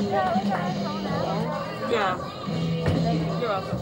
Yeah. You're welcome.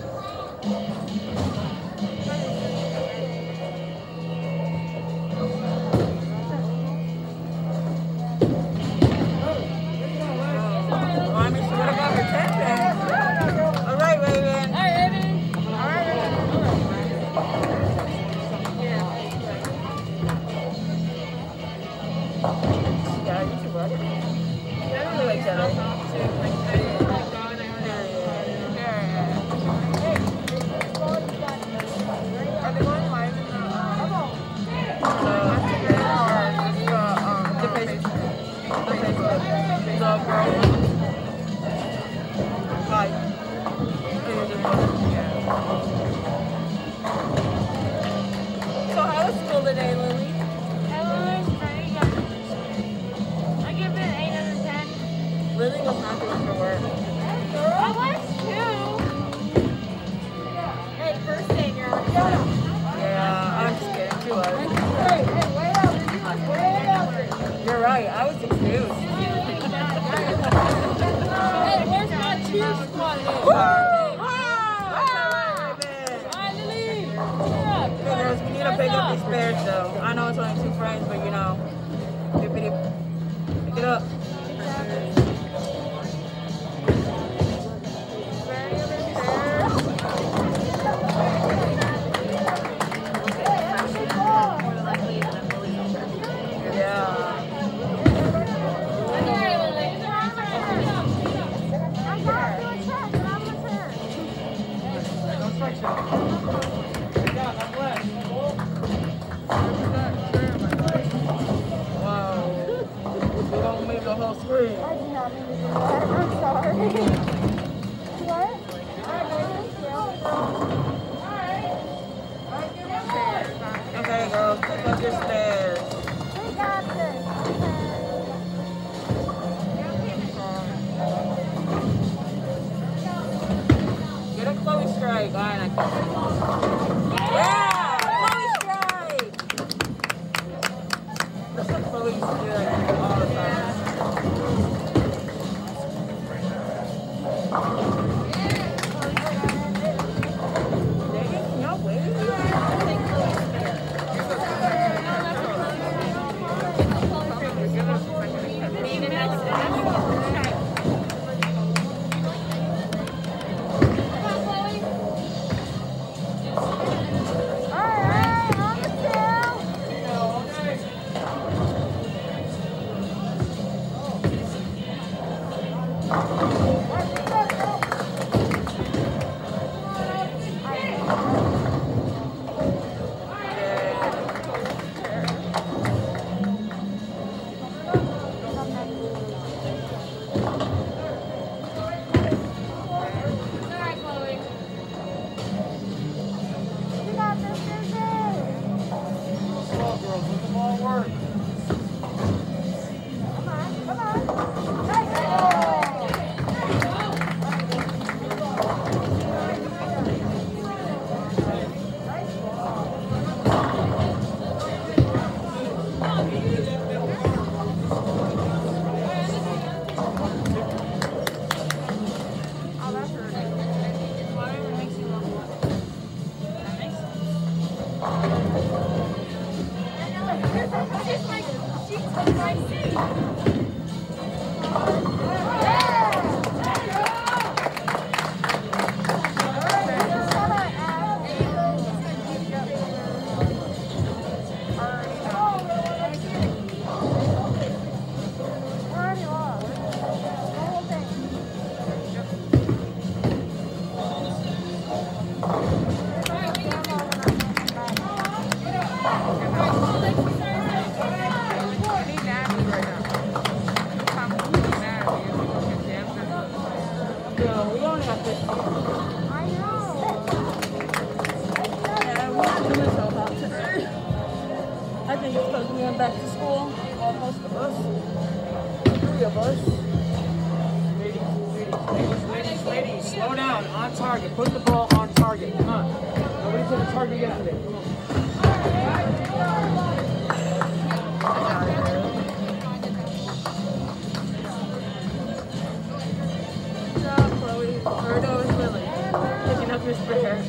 Just for her.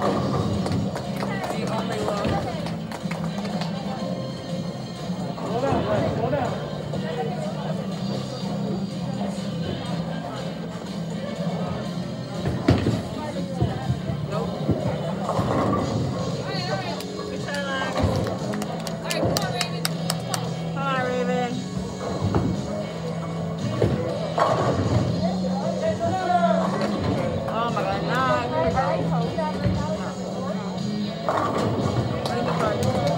The only one. Slow down, Lex. Slow down. Nope. Good try, Lex. Alright, come on, Raven. Come on, Raven. Oh my god, nah. Here we go. Let me try this.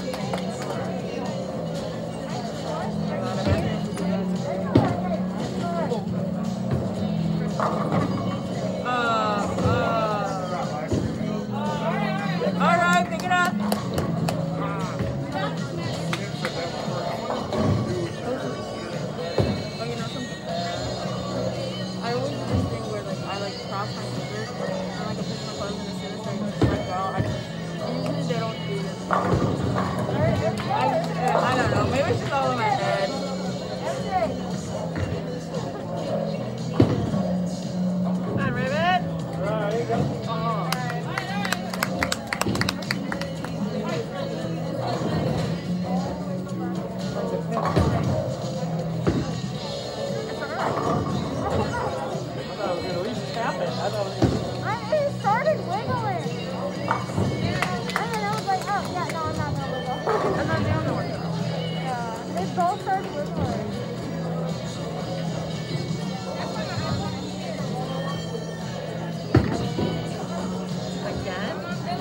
Alright, pick it up. Oh, you know something? I always do this thing where like I like cross my fingers and like I push my clothes and as soon as I just let go, usually they don't do this. I don't know, maybe it's just all in my head. Come on, Raven. Alright, there you go. Oh. I thought it was going to at least tap it. I thought it was It started wiggling. And then I was like, oh, yeah, no, I'm not going to wiggle. I'm not the only one. Yeah. It both started wiggling. Again?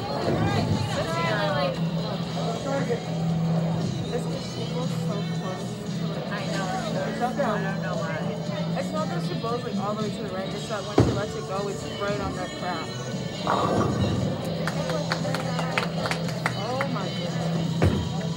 This is so close to the I know. I don't know why. It's not that she blows like all the way to the right, it's that when she lets it go, it's right on that crap. Oh my goodness.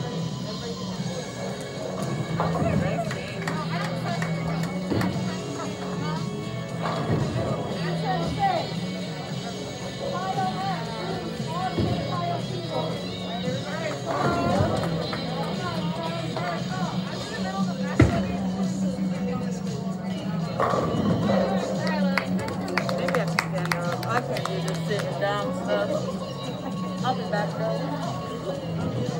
Maybe I can stand up. I can't do this sitting down stuff. I'll be back though.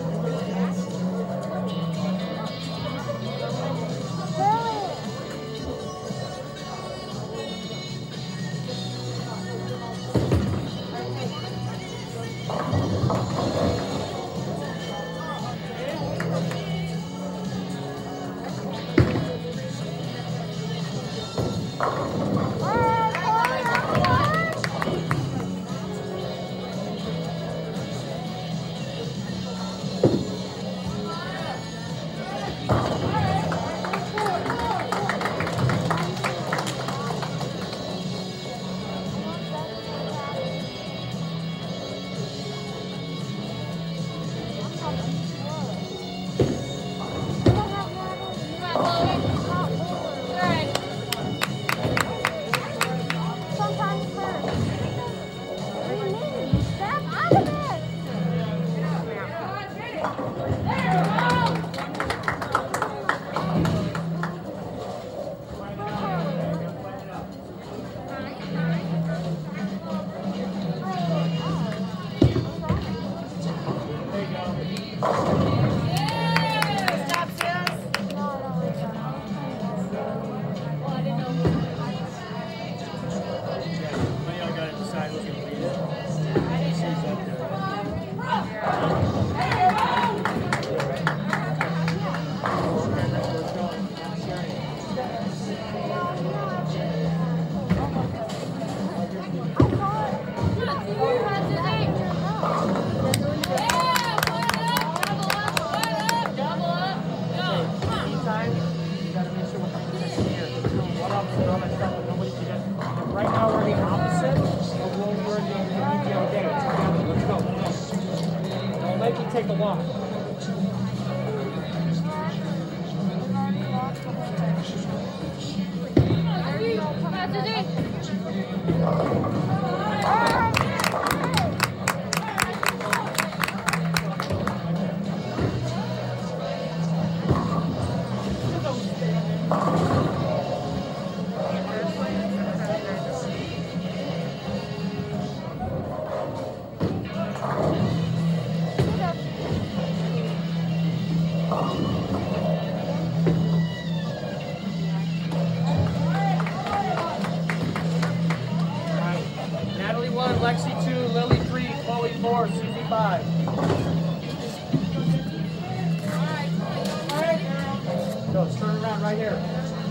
Take a walk. 45. Go, turn around right here.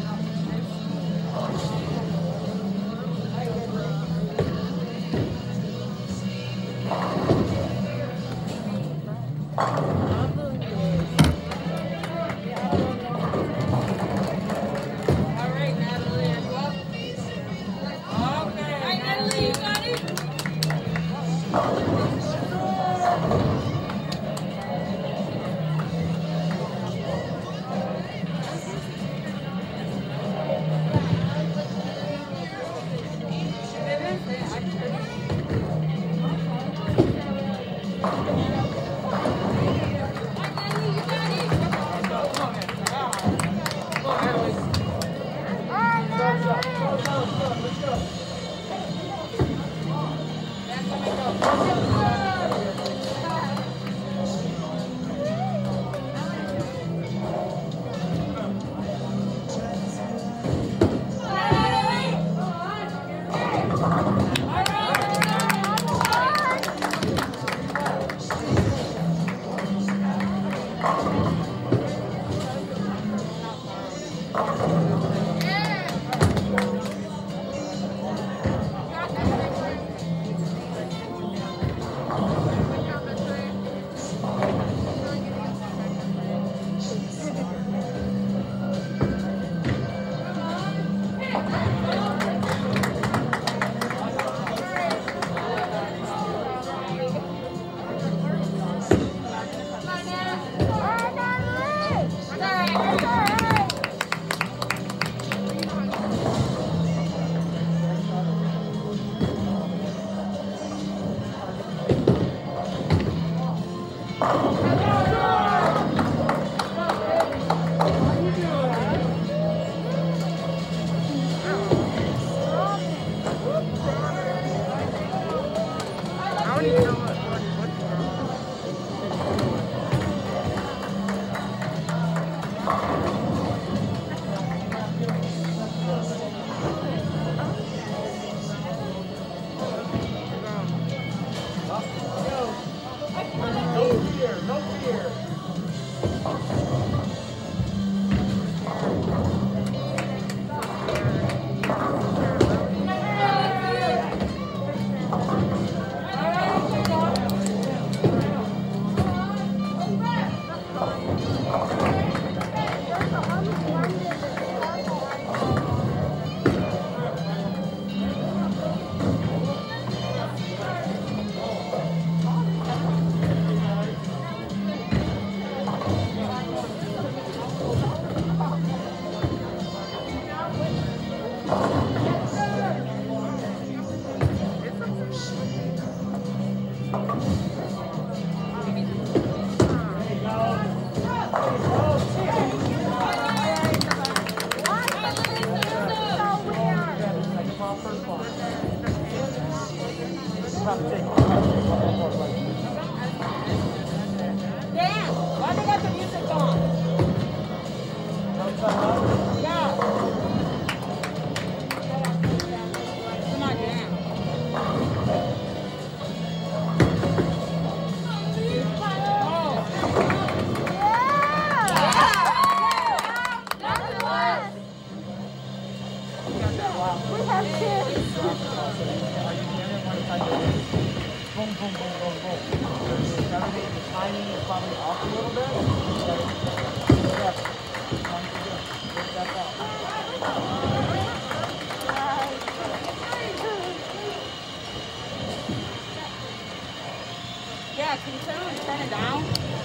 Yeah, can you turn it down?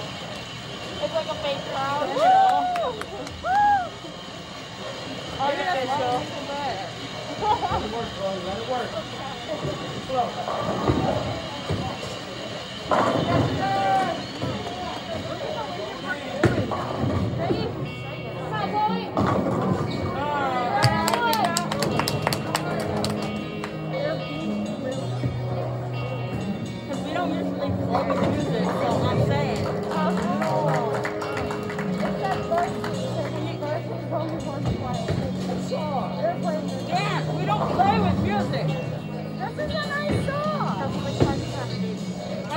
It's like a fake crowd. Artificial. Let it work, bro. Let it work. Slow.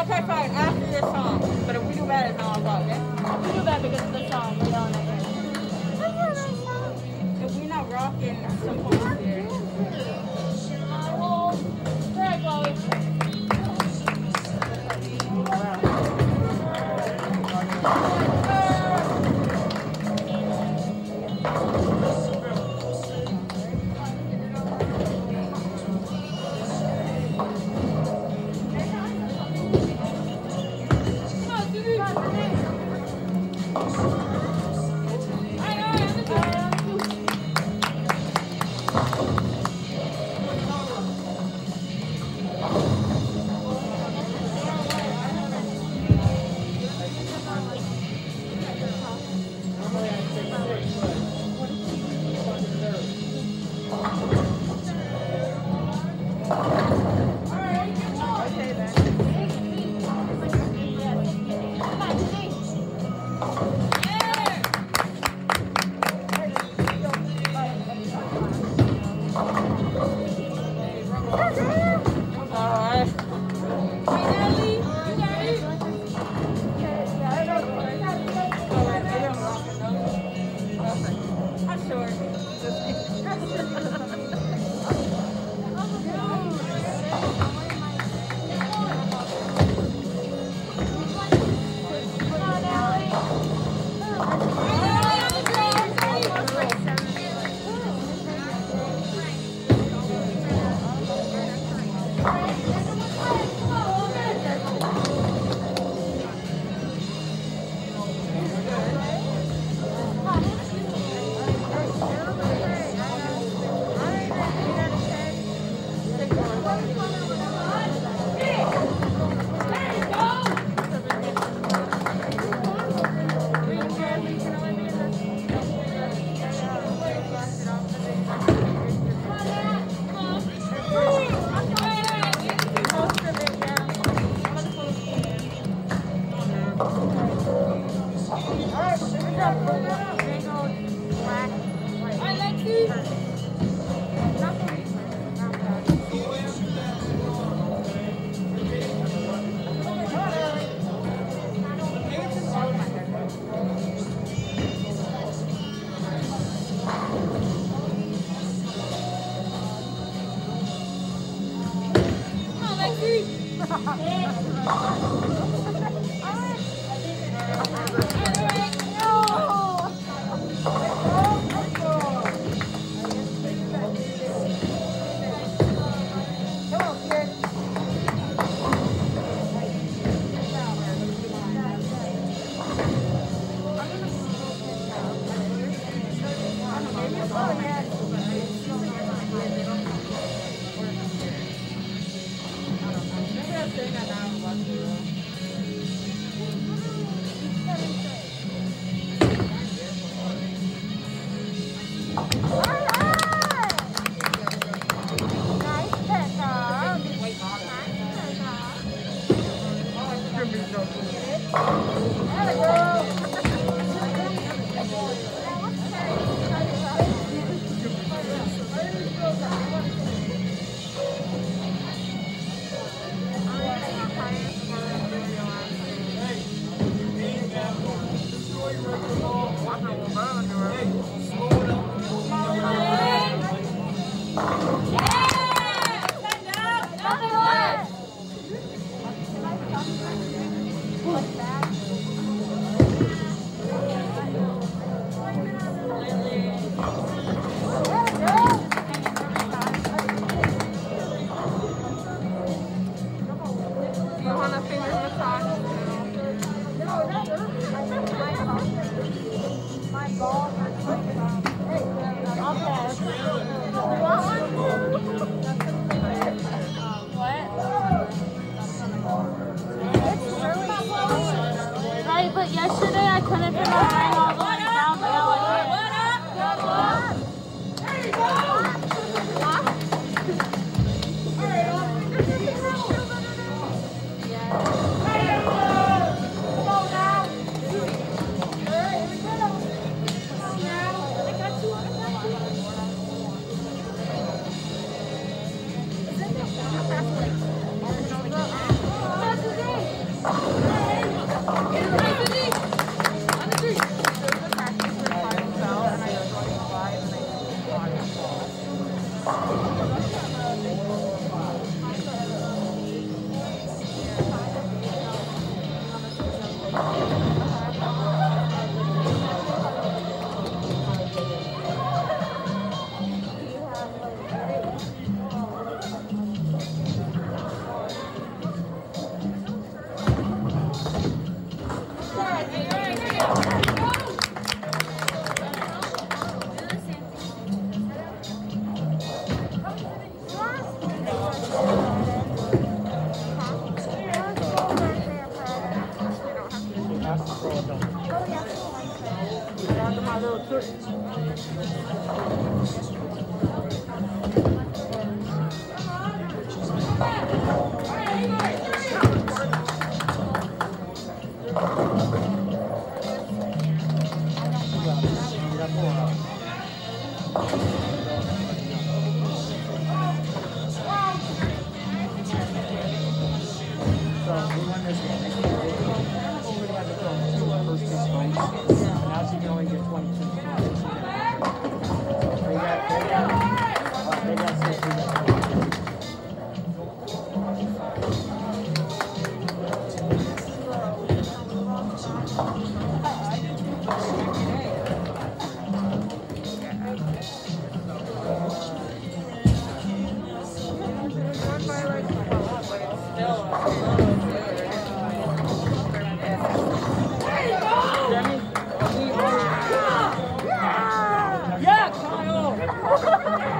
Okay, fine. After this song. But if we do bad, it's not our fault, okay? We do that because of the song. We're yelling at you. If we're not rocking some points here. Alright, Chloe.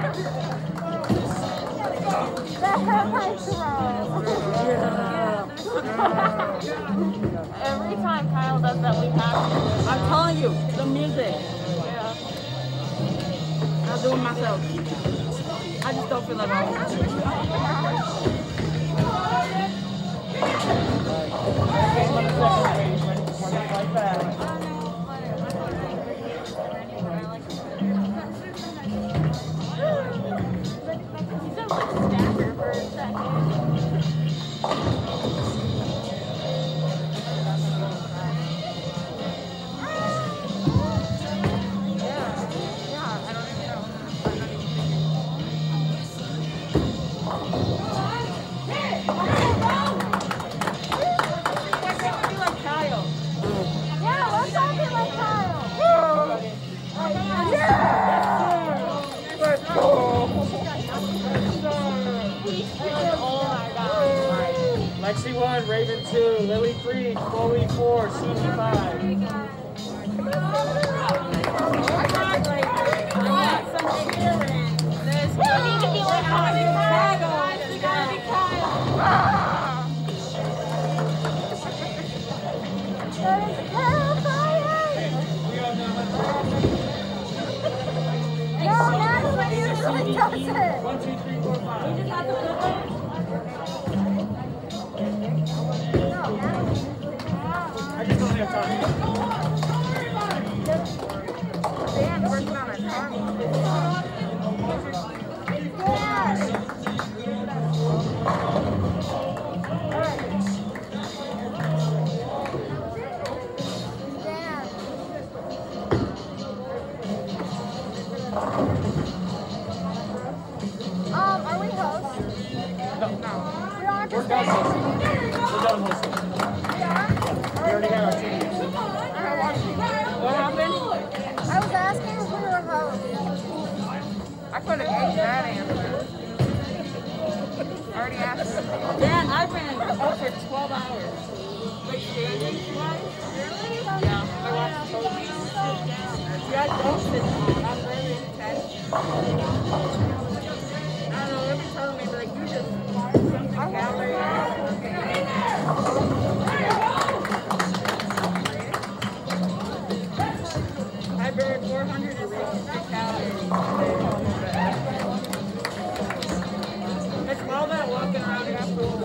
Every time Kyle does that, we have to. I'm telling you, the music. Yeah. I'll do it myself. I just don't feel like it. Lexi 1, Raven 2, Lily 3, Chloe 4, Susie 5. One, two, three, four, five. We just have to flip it. I just don't have time. Dan's working on a car. Are we hosts? No. We are We're done hosting. We're done hosting. We are? We already had our team. What happened? I was asking if we were hosts. I could have ate that answer. I already asked her. Dan, I've been up for 12 hours. Wait, standing twice? Really? Yeah, I watched the whole week. Yeah, I don't sit down. I'm very intense. I don't know, they've been telling me, like, you just something calories. I burned 460 calories. It's all that walking around in food.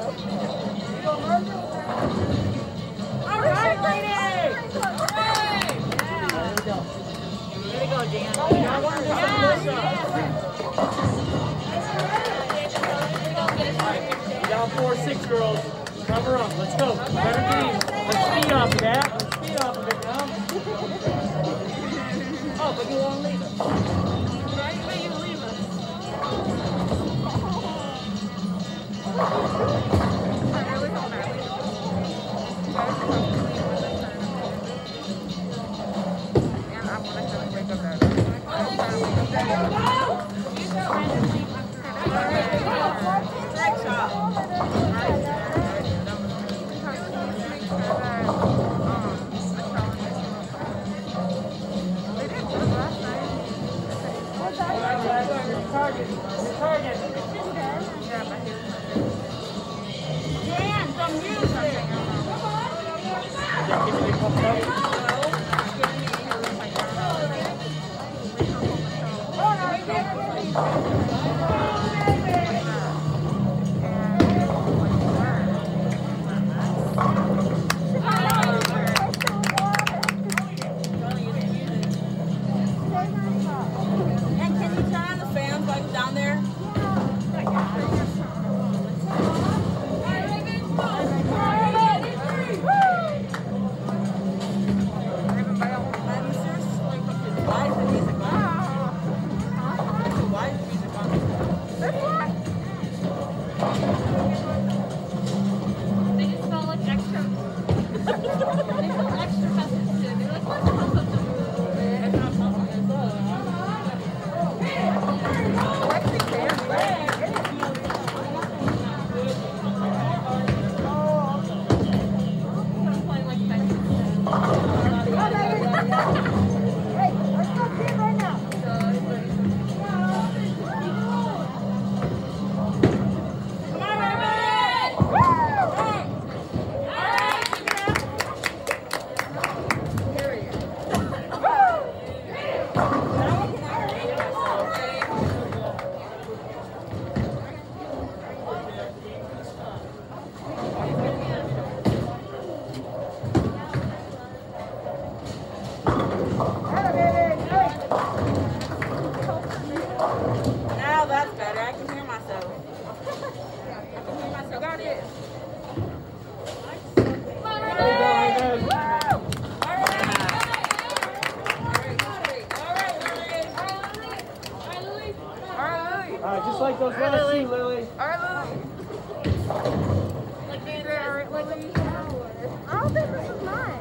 All right, ladies! Hooray! Yeah. There we go. There we go, Dan. I want to do some push-ups. Down 4-6, girls. Cover up. Let's go. Better team. Let's speed off of that. Let's speed off of it now. Oh, but you won't leave us. Right? But you leave us. And I want to wake up early. Next shot. Target. Target. Dan, the music. Is that keeping you pumped up? And can you turn on the fans like down there? Why is the music on? Alright, just like those last two, Lily. I don't think this is mine.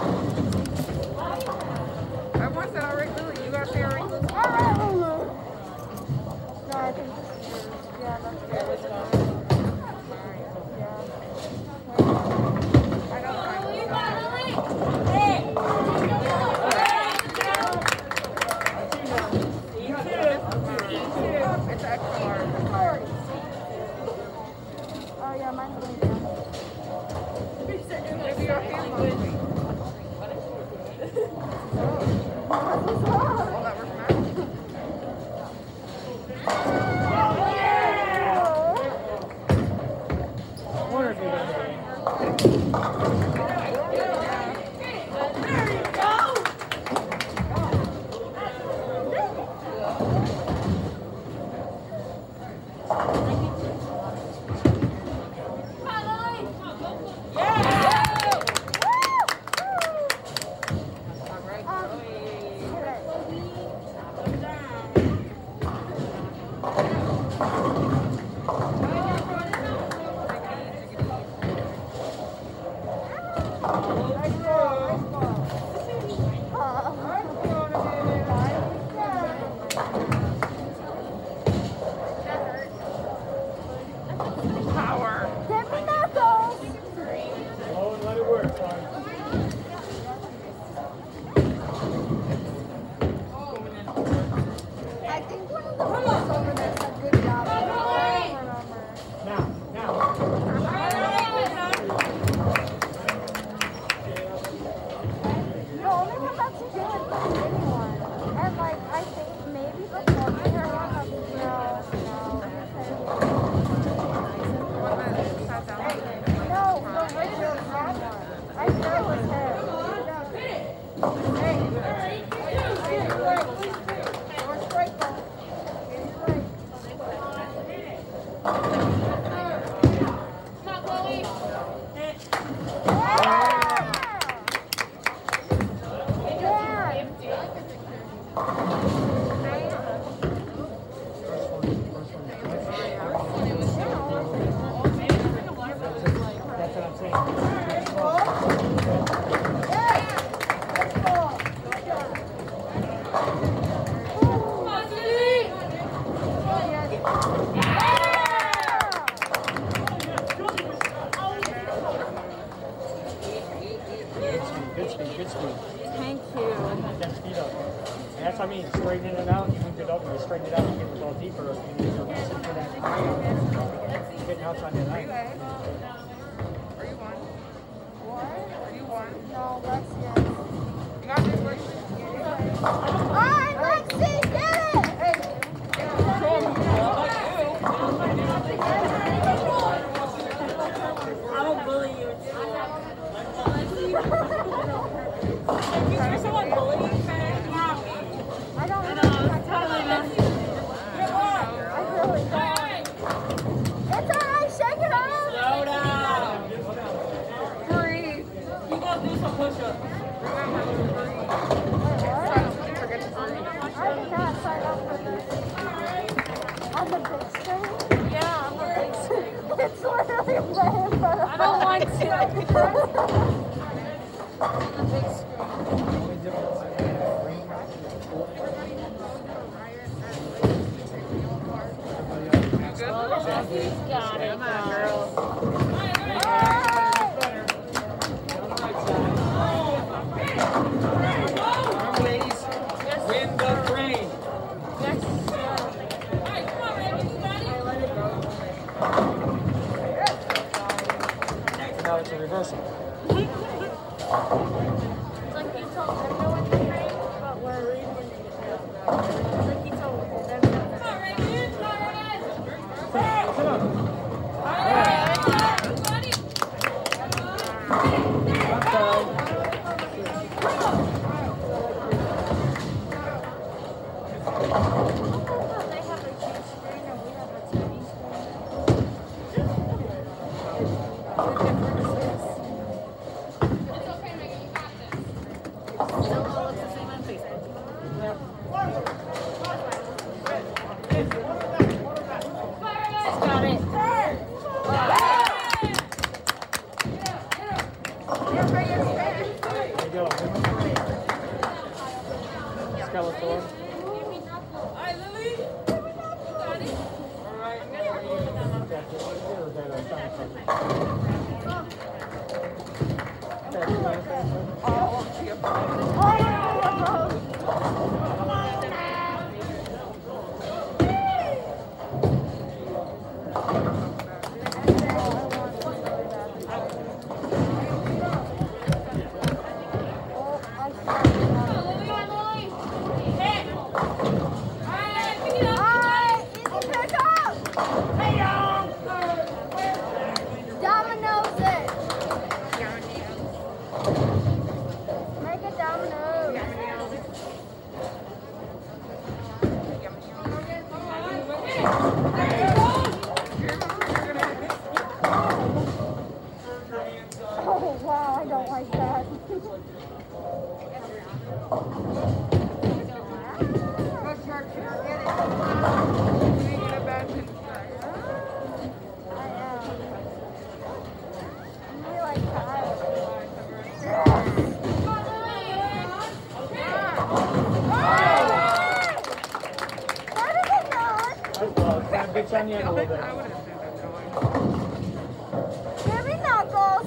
Everyone said alright, Lily. You gotta say alright, Lily. Alright, Lulu. No, I think this is yours. Yeah, that's good. Yeah. I know. It's extra large. Oh yeah, mine's really good. Maybe your hand won't be. Oh, that was nice. One or two. Good speed. Thank you. Get speed up. And that's what I mean. Straighten it out. You move it up and you straighten it out. You get the ball deeper. You need to listen for that. Getting outside the line. Are you one? What? Are you one? No, Lexi. You got this one? Alright, Lexi, get it! I don't bully you. Is someone bullying you? I don't know. Totally not. I really don't. It's alright, shake it off! Slow down. Breathe. You gotta do some push-ups. Remember to breathe. Forget to breathe. I did not sign up for this. On the big screen? Yeah, I'm a big screen. It's literally right in front of I don't want to. The big screen. Got it, girl. Ladies, wind up rain. Now it's a reversal. It's like you told everyone to train, but we're leaving it. It's like you told everyone to train. They have a huge screen and we have a tiny screen. Dominoes it. Make a domino. Oh wow, I don't like that. Big on you a little bit. Give me knuckles.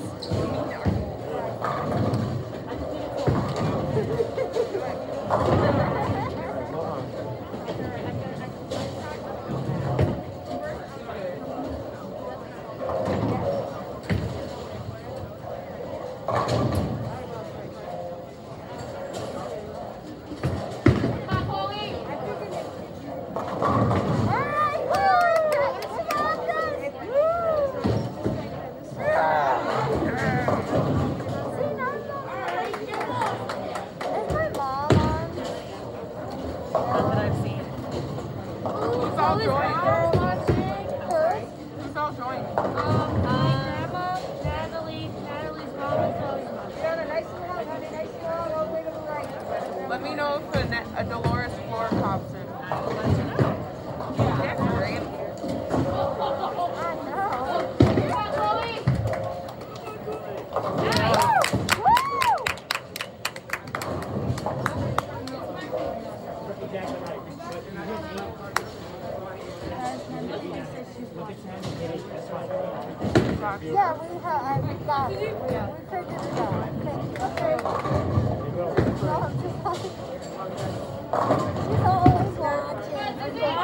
Let me know if a Dolores floor pops in. That's great. Yeah, we got it. We figured it out. Okay. She's always watching.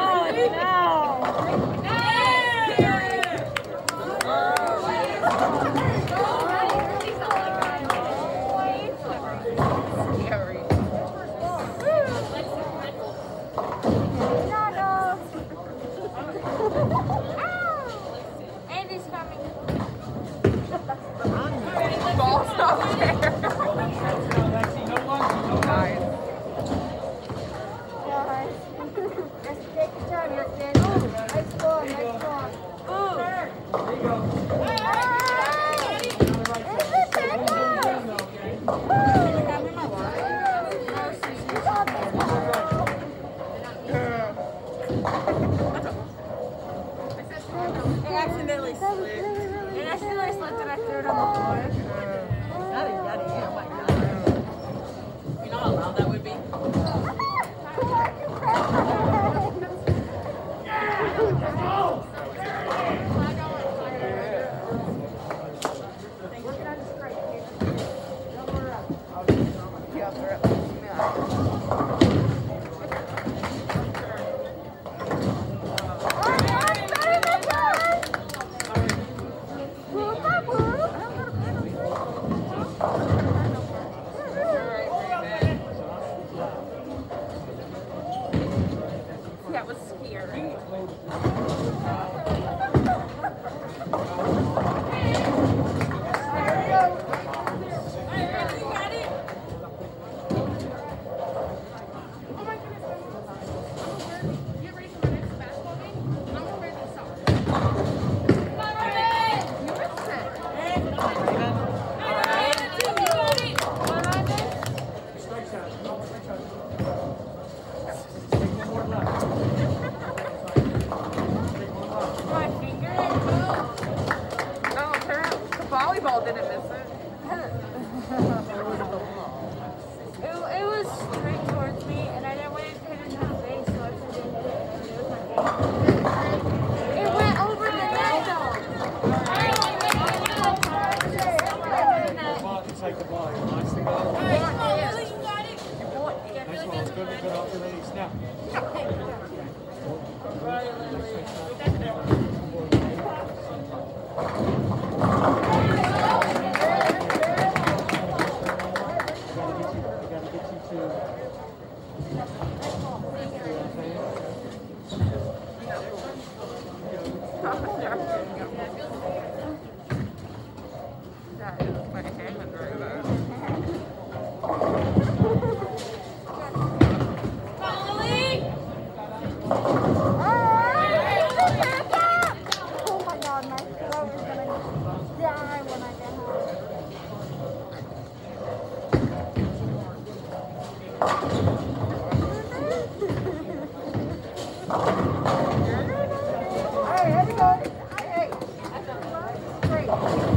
Andy's coming. Balls up there. Nice. Let's take your time, young man. Nice ball, nice ball. There you go. Is it takeoff? I accidentally slipped. And I still slipped and I threw it on the floor. Not a yeti, oh my god. You know how loud that would be? That was scary. Volleyball didn't miss it. It was straight towards me, and I didn't want it to hit it in the face, so I couldn't hit it. And it was my face. It went over the net, though. It's like the ball. You watch the ball. You got it. Nice ball. Good off the release. Now. That is my hand right there. Oh my god, my throat is gonna die when I get home. Alright, here we go. Hey, great.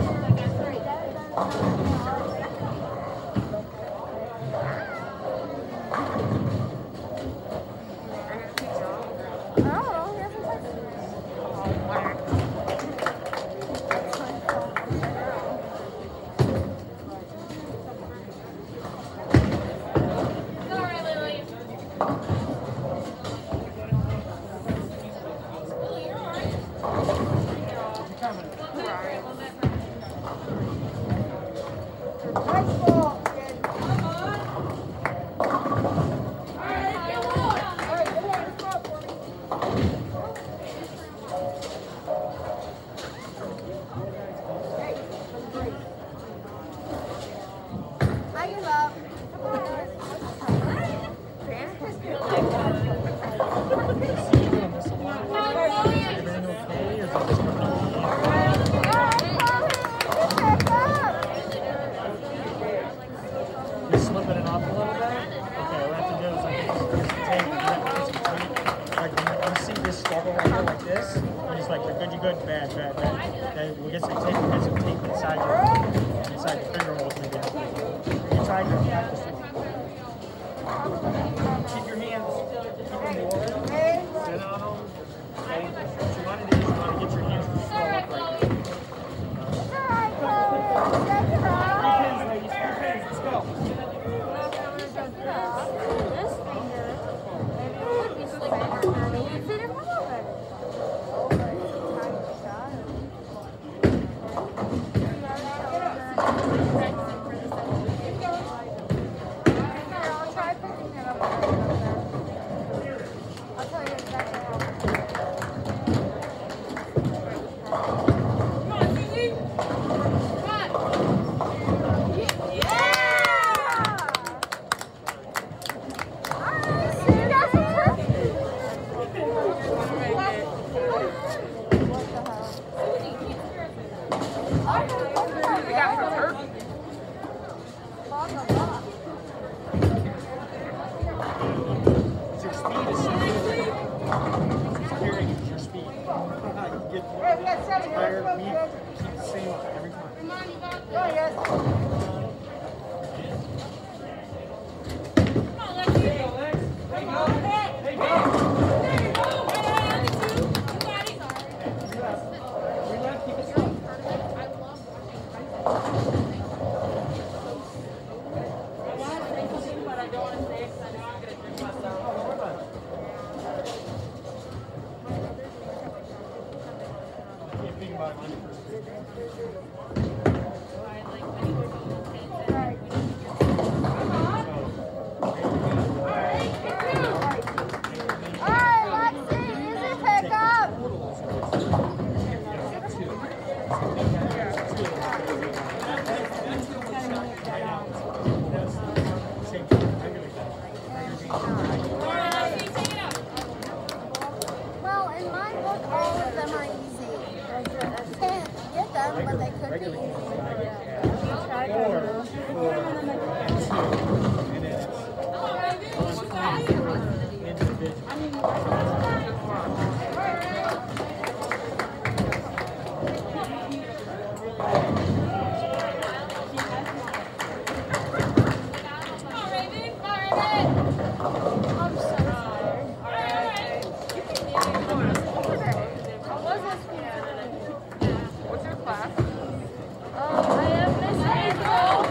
Oh, here's a question. Nice ball, kid. Alright, come on, let's go for me. Hey, that's great. I give up. Come on, guys. Everything okay? Or is it just coming on? You're slipping it off a little bit? Okay, what I have to do is I get this tape and then put some tape. Like when you see this struggle right here like this, and it's like you're good, bad. Then we'll get some tape and get some tape inside your finger holes maybe help you. You try your practice. Keep your hands, keep them warm. Sit on them. Okay? What you want to do is you want to get your hands to swell up right here. Ladies, 3 pins, let's go. This finger, maybe it would be slicker. You fit it over. I'll try picking it up. I'll tell you exactly how. It's your speed is so good. Security is your speed. You get tired, keep the same every time. Well, in my book, all of them are easy. I can't get them, but they could be What's your class? I am Miss April.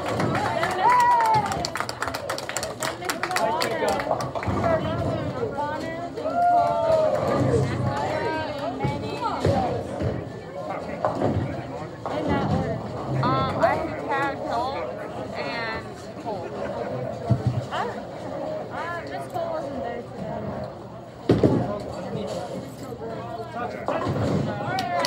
I have Cat Hill and Cole. Miss Cole wasn't there today. Touch it.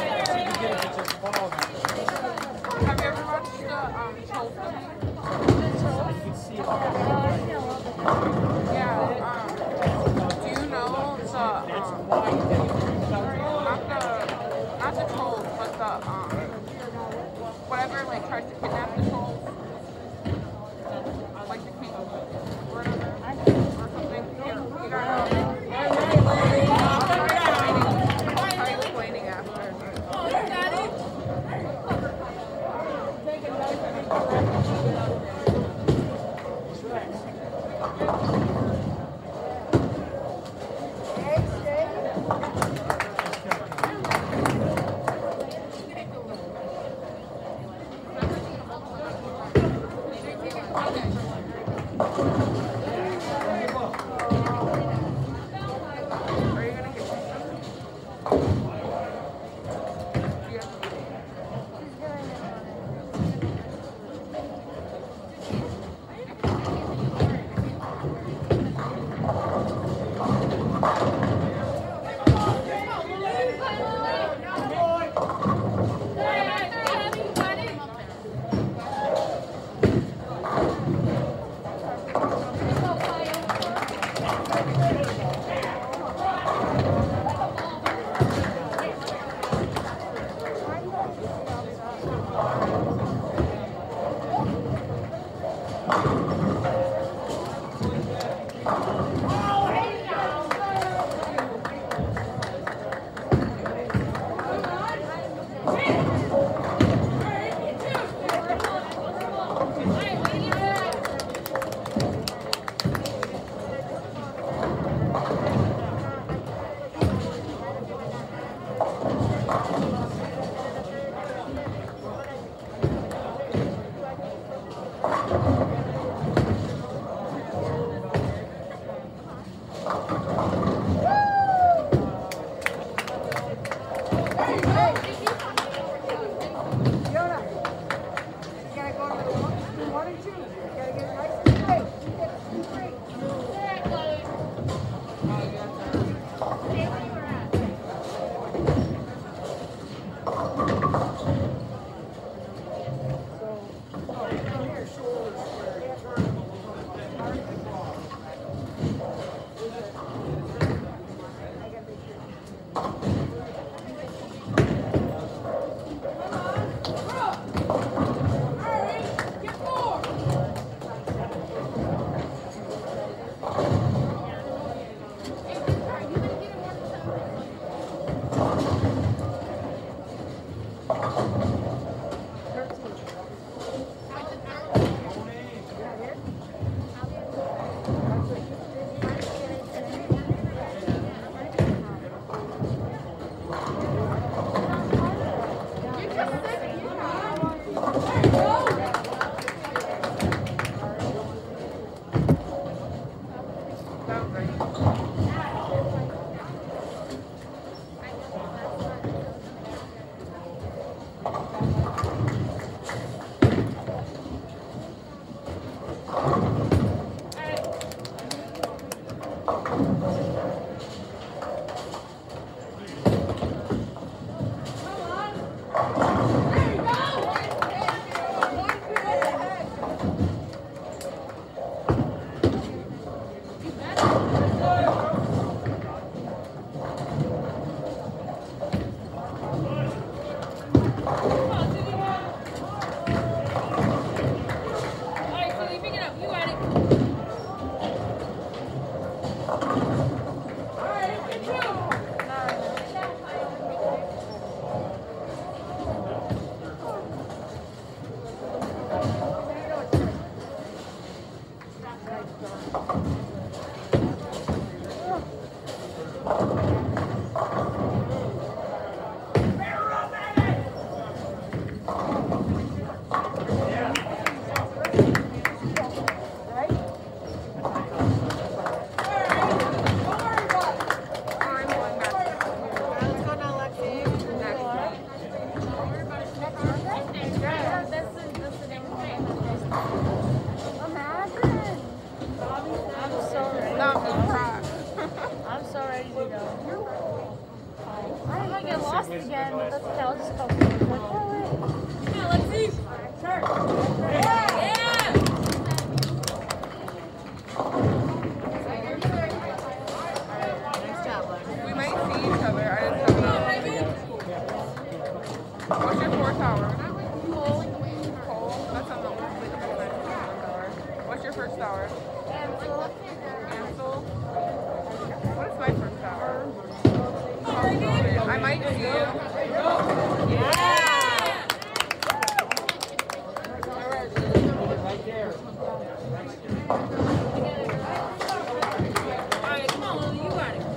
Again, but that's okay. I'll just go. Yeah, let's see. Turn. Yeah. Nice job, bud. We might see each other. I just don't know. What's your fourth hour? Cole. That's on the hour. What's your first hour? Ansel. What is my first hour? I might see you. Yeah! Right there. Alright, come on, Lily, you got it.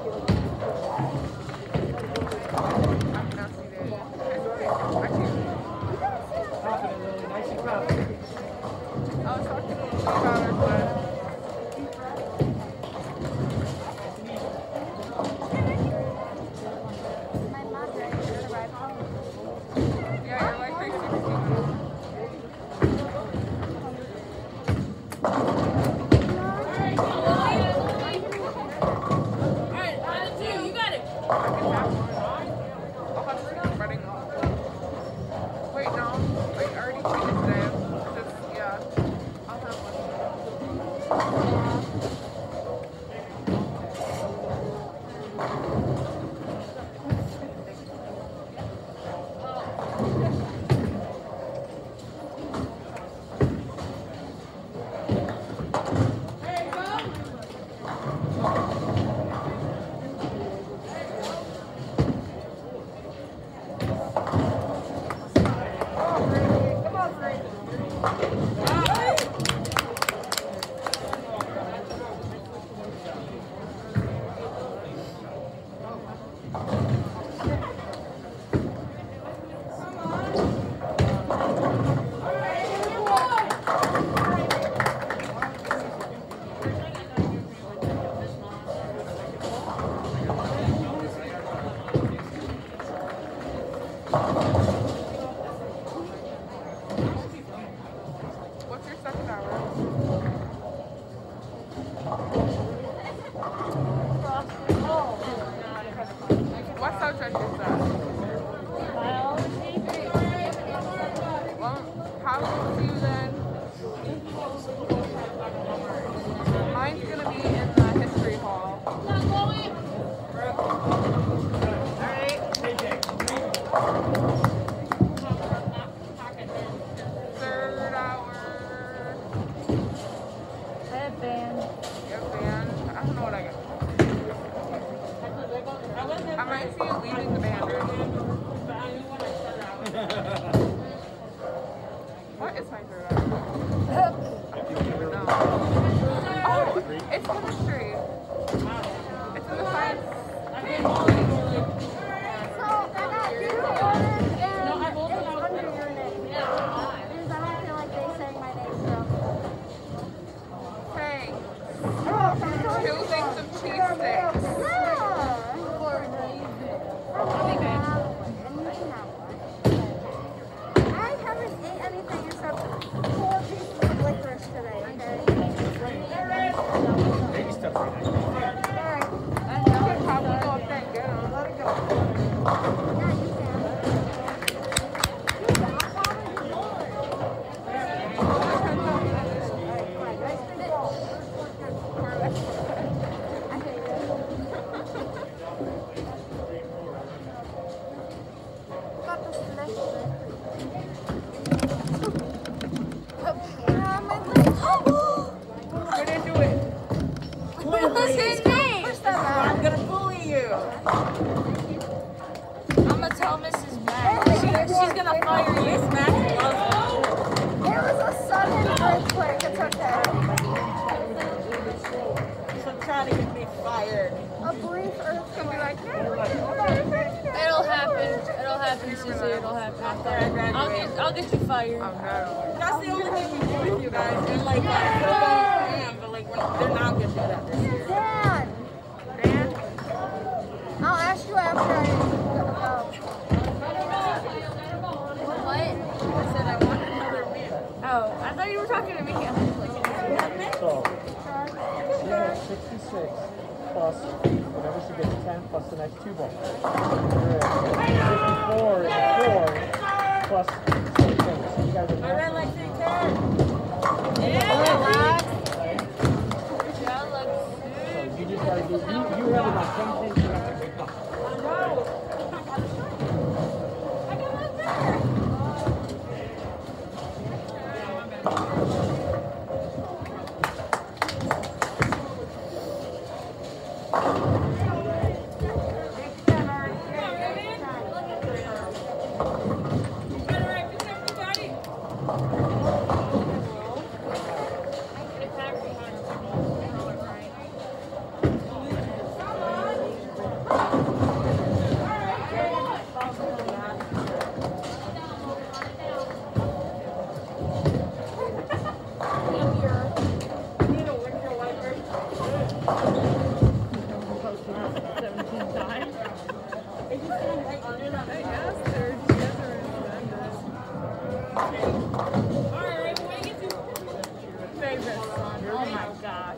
I cannot see that. I can't. Confident, Lily. Nice and confident. I was talking to Lily about her, but What's your second hour? What subject is that? Biology. Well, how will we see you then? Mine's gonna be in the history hall. Third hour. Headband. Yep, band. I don't know what I got. I might see you leaving the band room. What is my third hour? No. Oh, it's chemistry. It's in the science. So I got two orders and it's under your name. Because I don't feel like they sang my name properly. Hey, Oh, so 2 things of cheese sticks. I haven't ate anything except 4 pieces of licorice today, okay? Baby stuff right now. Alright. And you could probably go up there and get them. Let it go. Yeah, you can. Dude, I'm following you. Alright, nice big ball. I hate it. Got this next one. My leg. Get into it. What's his name? I'm gonna bully you. I'm gonna tell Mrs. Mac. She's gonna fire you. It was a sudden earthquake. It's okay. So trying to get me fired. A brief earthquake. Be like, no. It'll happen. It'll happen, Susie. It'll happen. I'll get you fired. Oh no. That's the only thing we do with you guys. And like, but like, they're not gonna do that this year. Dan, Dan? I'll ask you after I go. What? I said I want another beer. Oh, I thought you were talking to me. I was like, So, she had 66 plus whatever she gets 10 plus the next 2 balls. You're at 54 and 4 plus 6 things. So you guys are I ran like 3 cards. So you just gotta do, you have about 10 things you have to pick up. oh my gosh.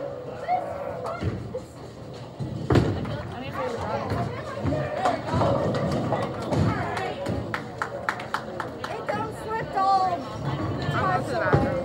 I mean, Hey, don't slip, dog. I'm to the bathroom.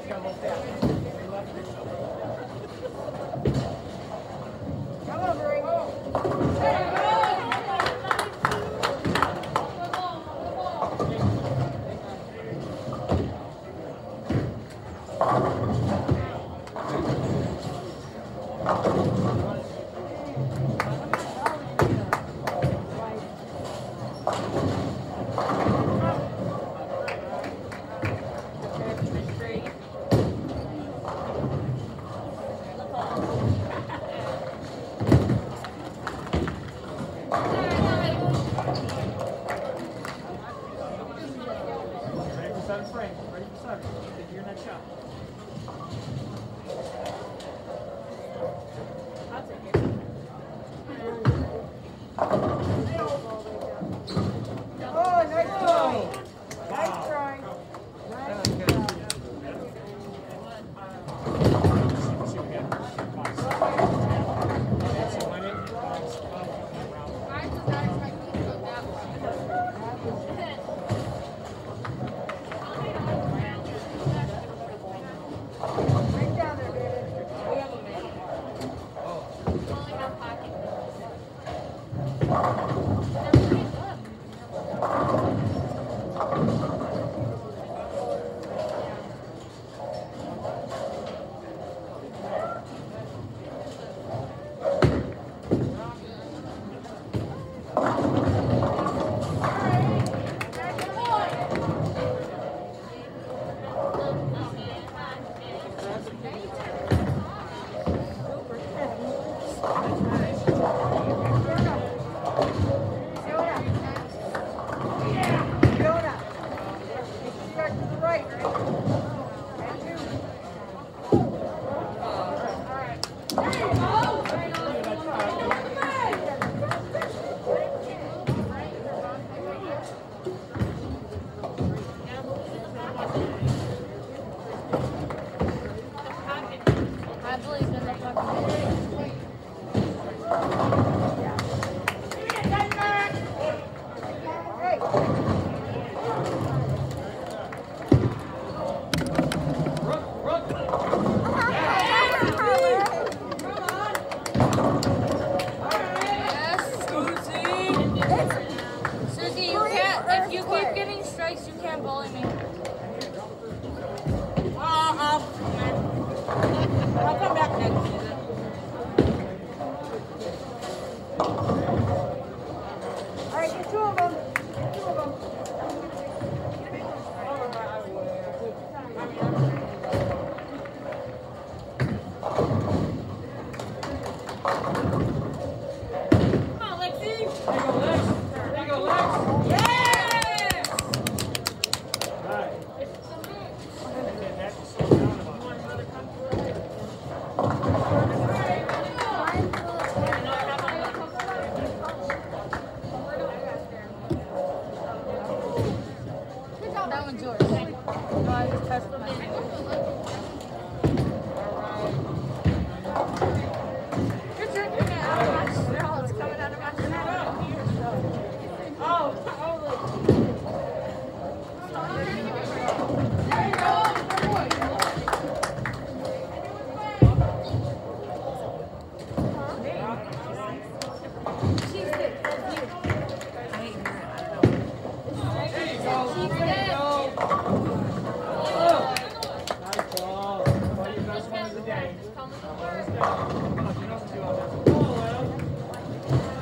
Come over, Amy. Ready for 7 frames. Ready for 7. Get your next shot. I'll take it. Oh, nice try. Nice try. Let's see what we got. That's a limit. Right down there, baby. We have a minute. Jonah. Start to the right, right? And two. I believe in the fucking Hey. Susie, you can't. If you keep getting strikes, you can't bully me. I'll come back next season. All right, get 2 of them. Get 2 of them. Come on, Lexi. There you go, Lex. Yes! Right. And that will slow down about That one's yours. No, I just tested mine. You're drinking it out of my straw. It's coming out of my straw. nice ball. Well, your best one of the day. Let's go. Come on, you know what to do on this. Come on, Leo.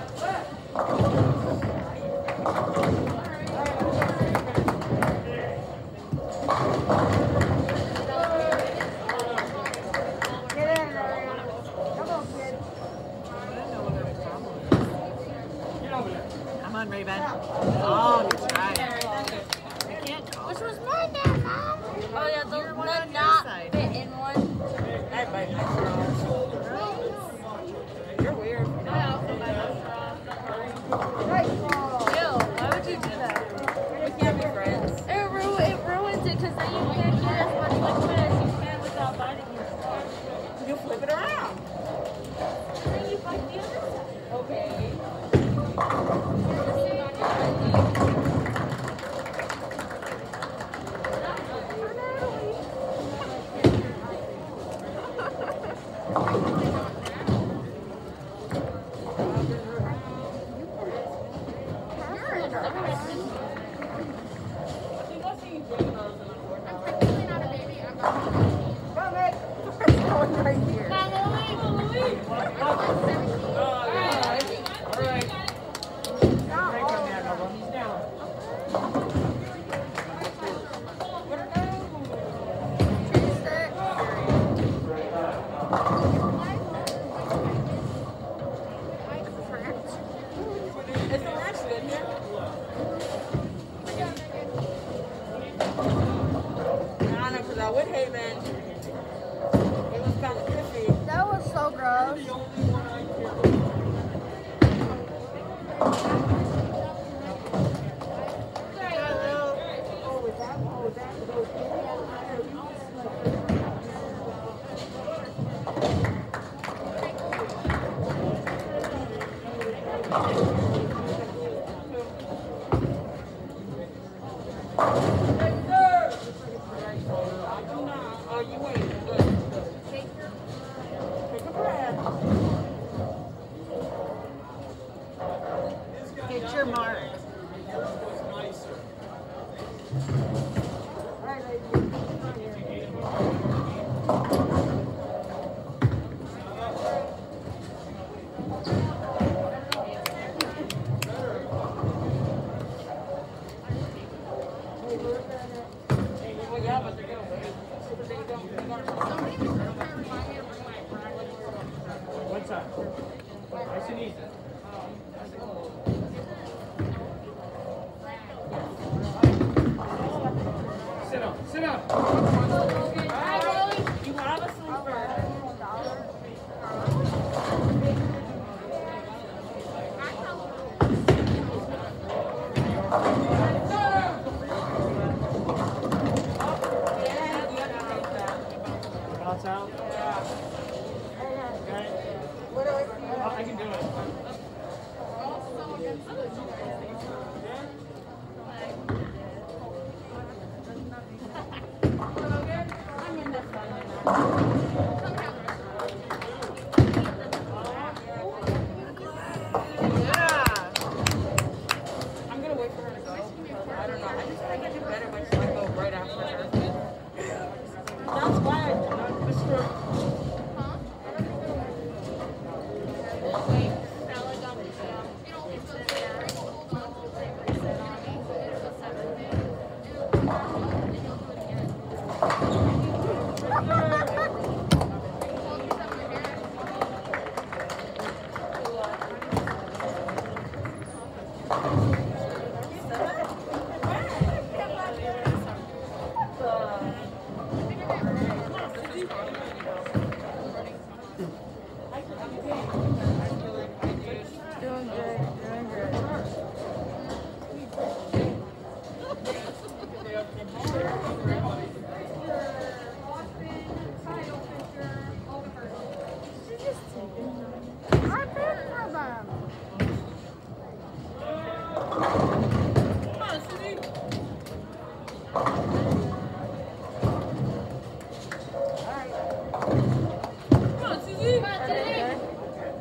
Get in there. Come on, kid. Get over there. Come on, Raven. Oh, good try. Which was mine there, Mom? Oh, yeah, the one on your not side. fit in one. I bite my straw. You're weird. Nice ball. Ew, why would you do that? We can't be friends. It ruins it because then you can't get as much liquid as you can without biting your straw. You flip it around. Then you bite the other side. Okay. I'm technically not a baby. I'm not. going right here. Is the ranch good here? I don't know, because I would Haven. It was kind of crispy. That was so gross. Oh, you wait. Good. Take a breath. Get your mark. Well, yeah, but they're going to wait. One side. Nice and easy. Sit down. Sit down. You have a sleeper. Bounce out. Okay. Oh, I can do it. I'm going to wait for her to go. I don't know. I just think I do better when she go right after her. That's why I do not push her. Doing good, doing good. I paid for them. Come on, Susie. Come on, Susie.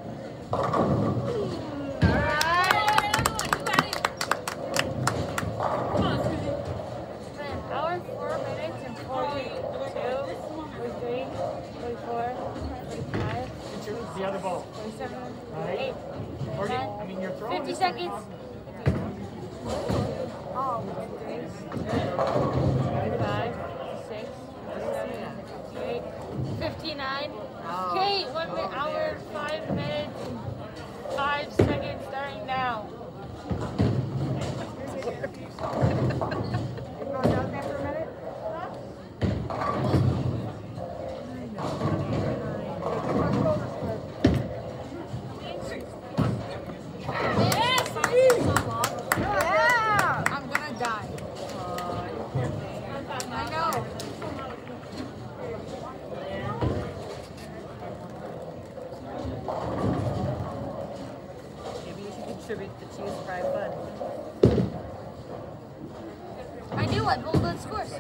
Come on, Susie. An hour, 4 minutes, and 42, 43, 44, 45, Get your, the other ball. 47, Right. 8, 40, 10, I mean, you're throwing 50 this seconds. Oh, 55, 56, 57, 58, 59. Okay, 1 minute, hour, 5 minutes, 5 seconds starting now. yeah. I'm gonna die. I know. Maybe you should contribute the cheese fry bun. I do, I pulled the scores.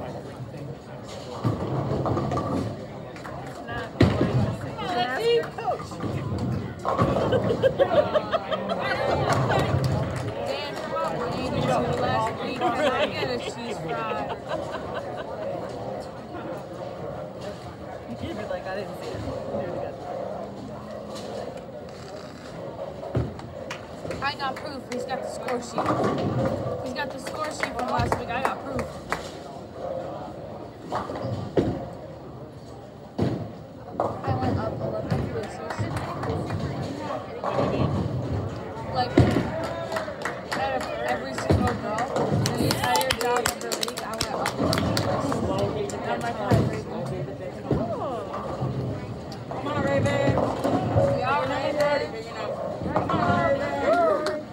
Ask your coach. Dan, what you need to last week? Can I get a cheese fry? Keep it like I didn't see it. Do it again. I got proof. He's got the score sheet. He's got the score sheet from last week. I got proof. I went up 11 places. Like, out of every single girl, the entire job of the league, I went up 11 places. On my five rating. Come on, Raven. We are Ready, ready. but you know. Come on, Raven.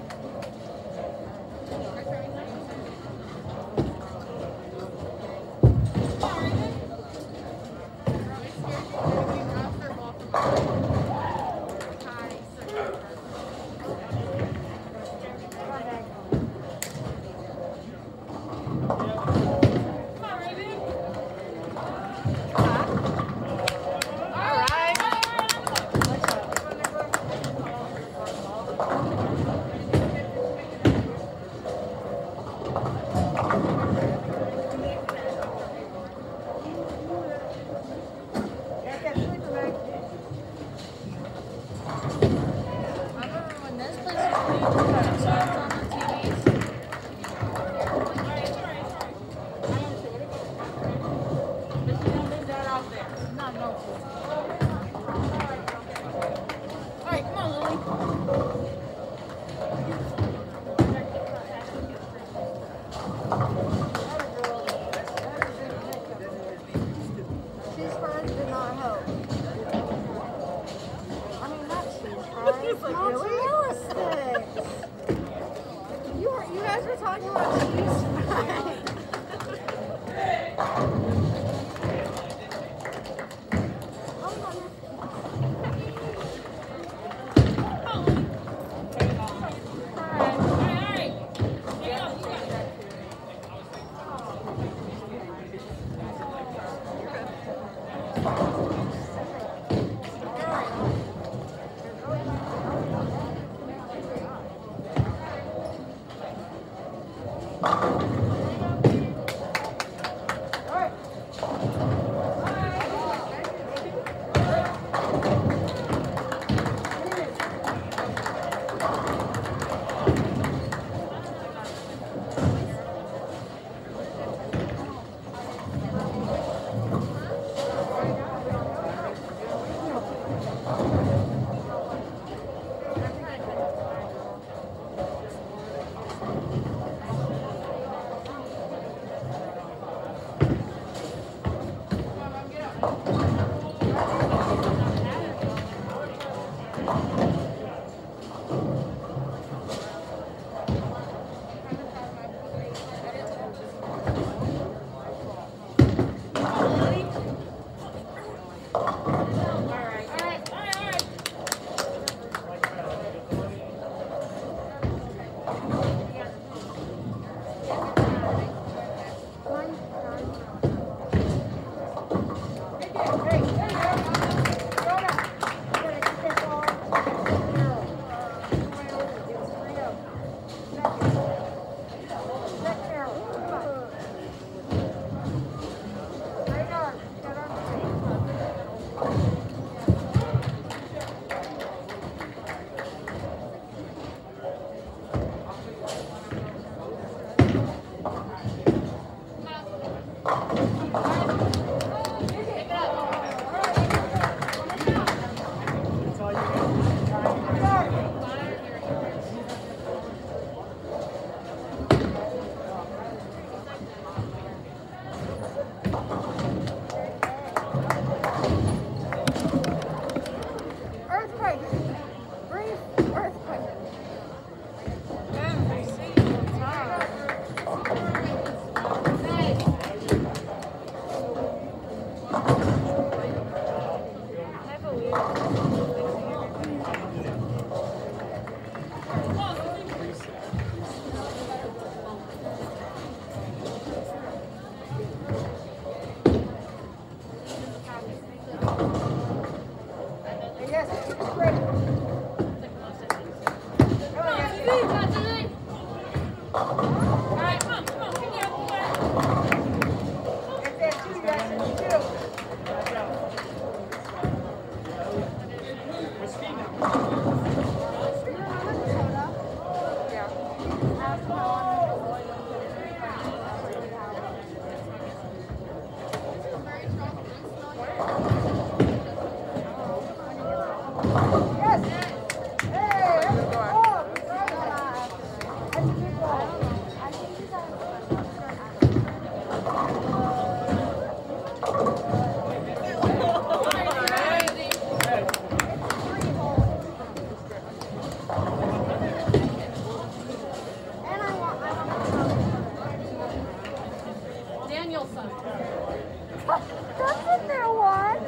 I remember when this place was pretty good. So it's on the TVs. But you don't leave that out there. Not no food. Alright, come on, Lily. Cheese fries did not help. I mean, not cheese fries, mozzarella sticks. You guys were talking about cheese fries.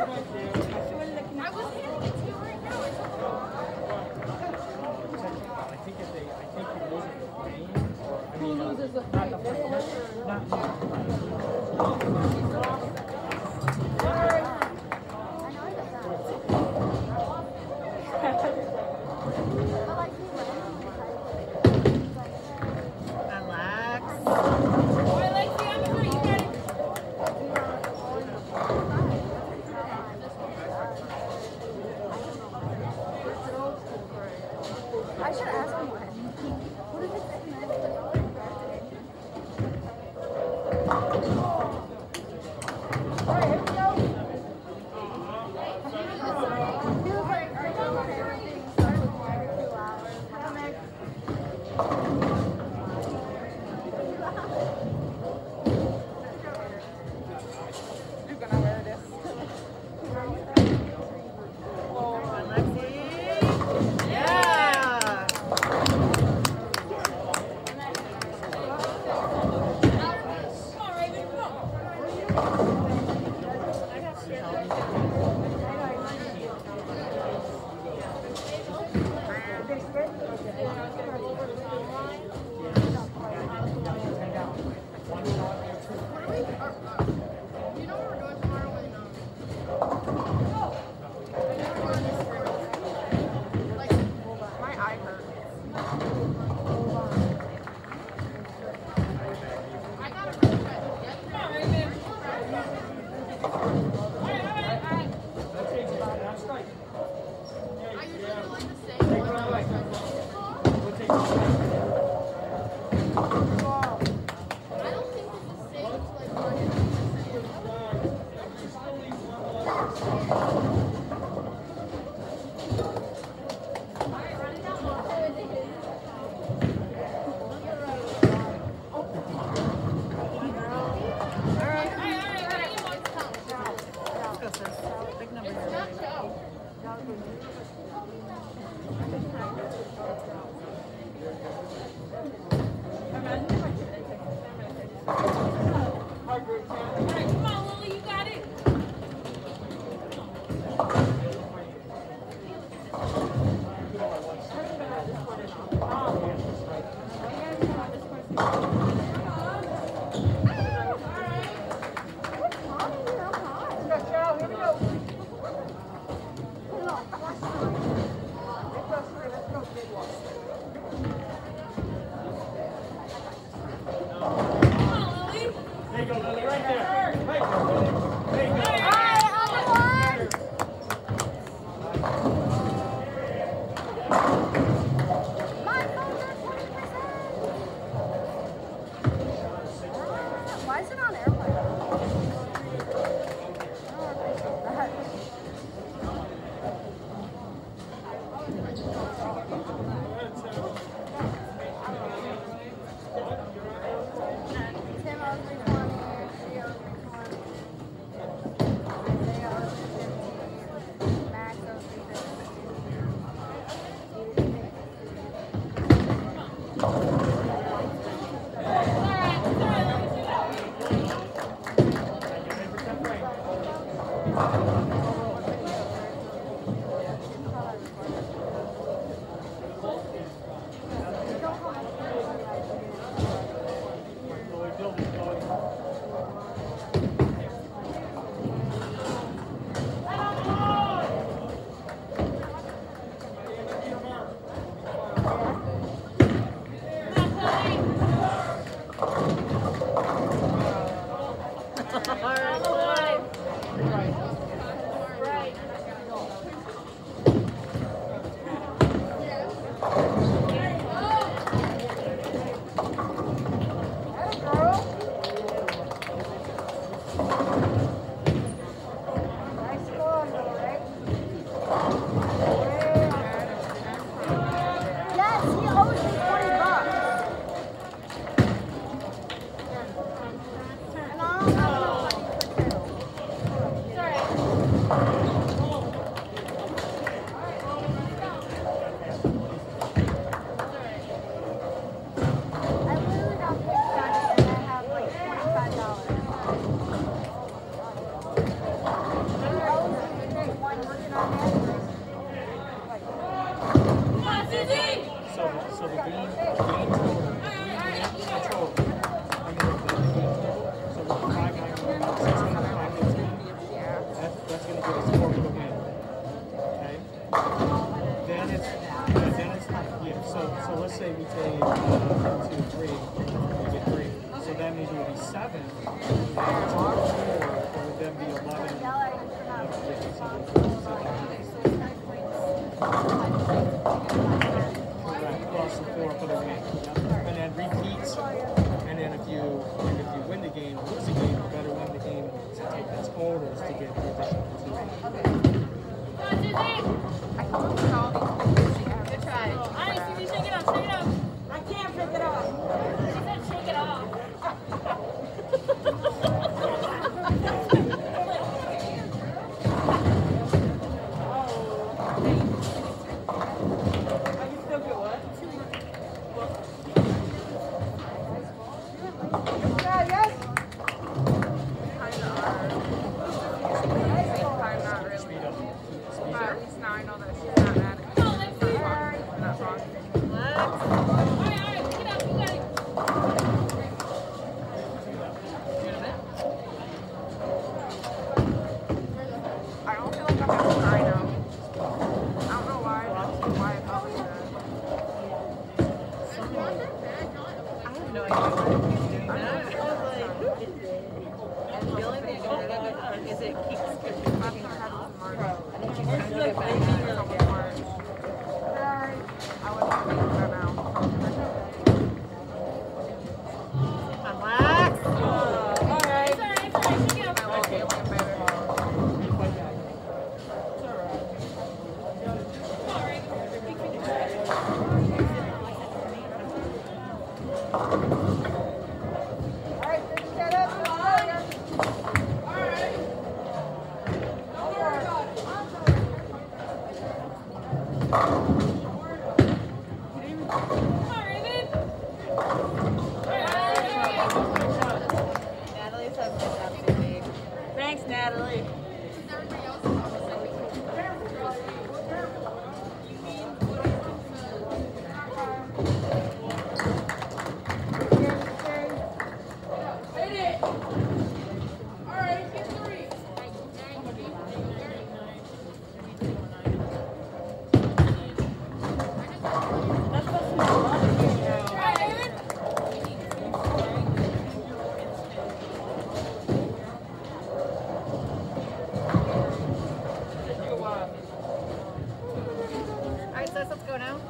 I should ask him what. What is it that he meant? Alright, here we go. He was like, are you okay with being stuck with me every 2 hours? I'm like, You're gonna wear this. My eye hurts. Come on, Lily, you got it. There you go, Lily, right there. Right there, Lily. There you go. Why is it on airplane? I don't appreciate that. Tim owes me 20, she owes me 20. Isaiah owes me 15. Max owes me 15. So the game total, I'm going to the game total. So with 591, 600, 515. That's going to give us 4 for the win. Okay. Then it's yeah. So let's say we take 1, 2, 3. We get 3. So that means it would be 7. And 4 would then be 11. Plus the 4 for the win. And then repeats. And then if you win the game or lose the game, you better win the game to take the totals to get the additional 2. Good try. Alright, shake it up, shake it up. I can't pick it up. She said shake it off. I can still get what? Yeah, yes. Not really. But at least now I know that she's not mad at me. Not wrong. Alright, pick it up, you got it. I don't feel like I'm gonna cry now. I don't know why I felt like that. I have no idea why he's doing that. And the only thing I can think of is it keeps Fucking cuddles and March. I think she's trying to get back at her. Couple March. I would have to be now. Relax. Alright. It's alright, shake it up. I won't be able to get better. Alright, did you get it? Alright. Don't worry about it. Come on, Raven. Natalie says good job, Susie. Thanks, Natalie. Alright, sis, let's go now.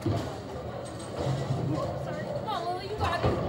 Come on, Lily, you got it.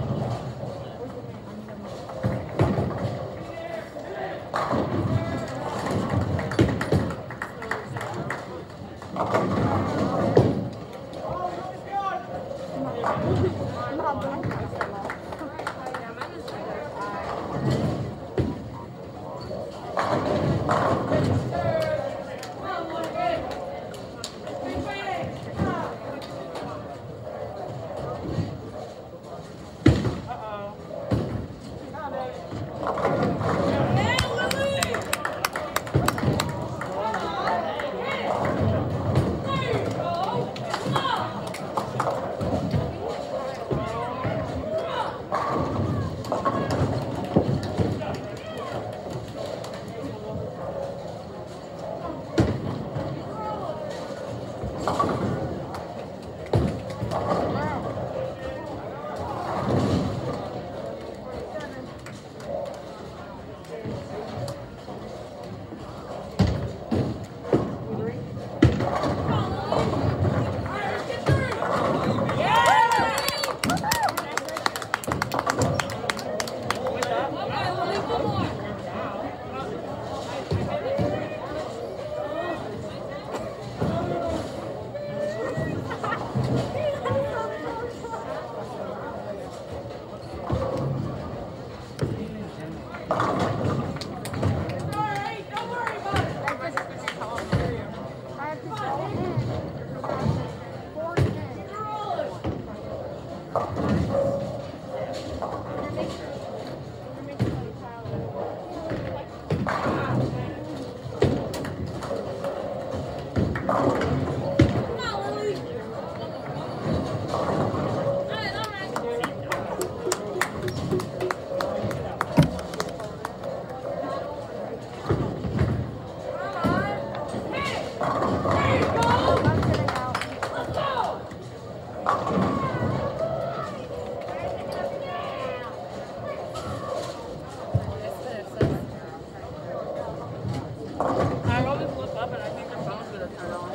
Come on, Lily. 11, I think the phone's gonna turn on.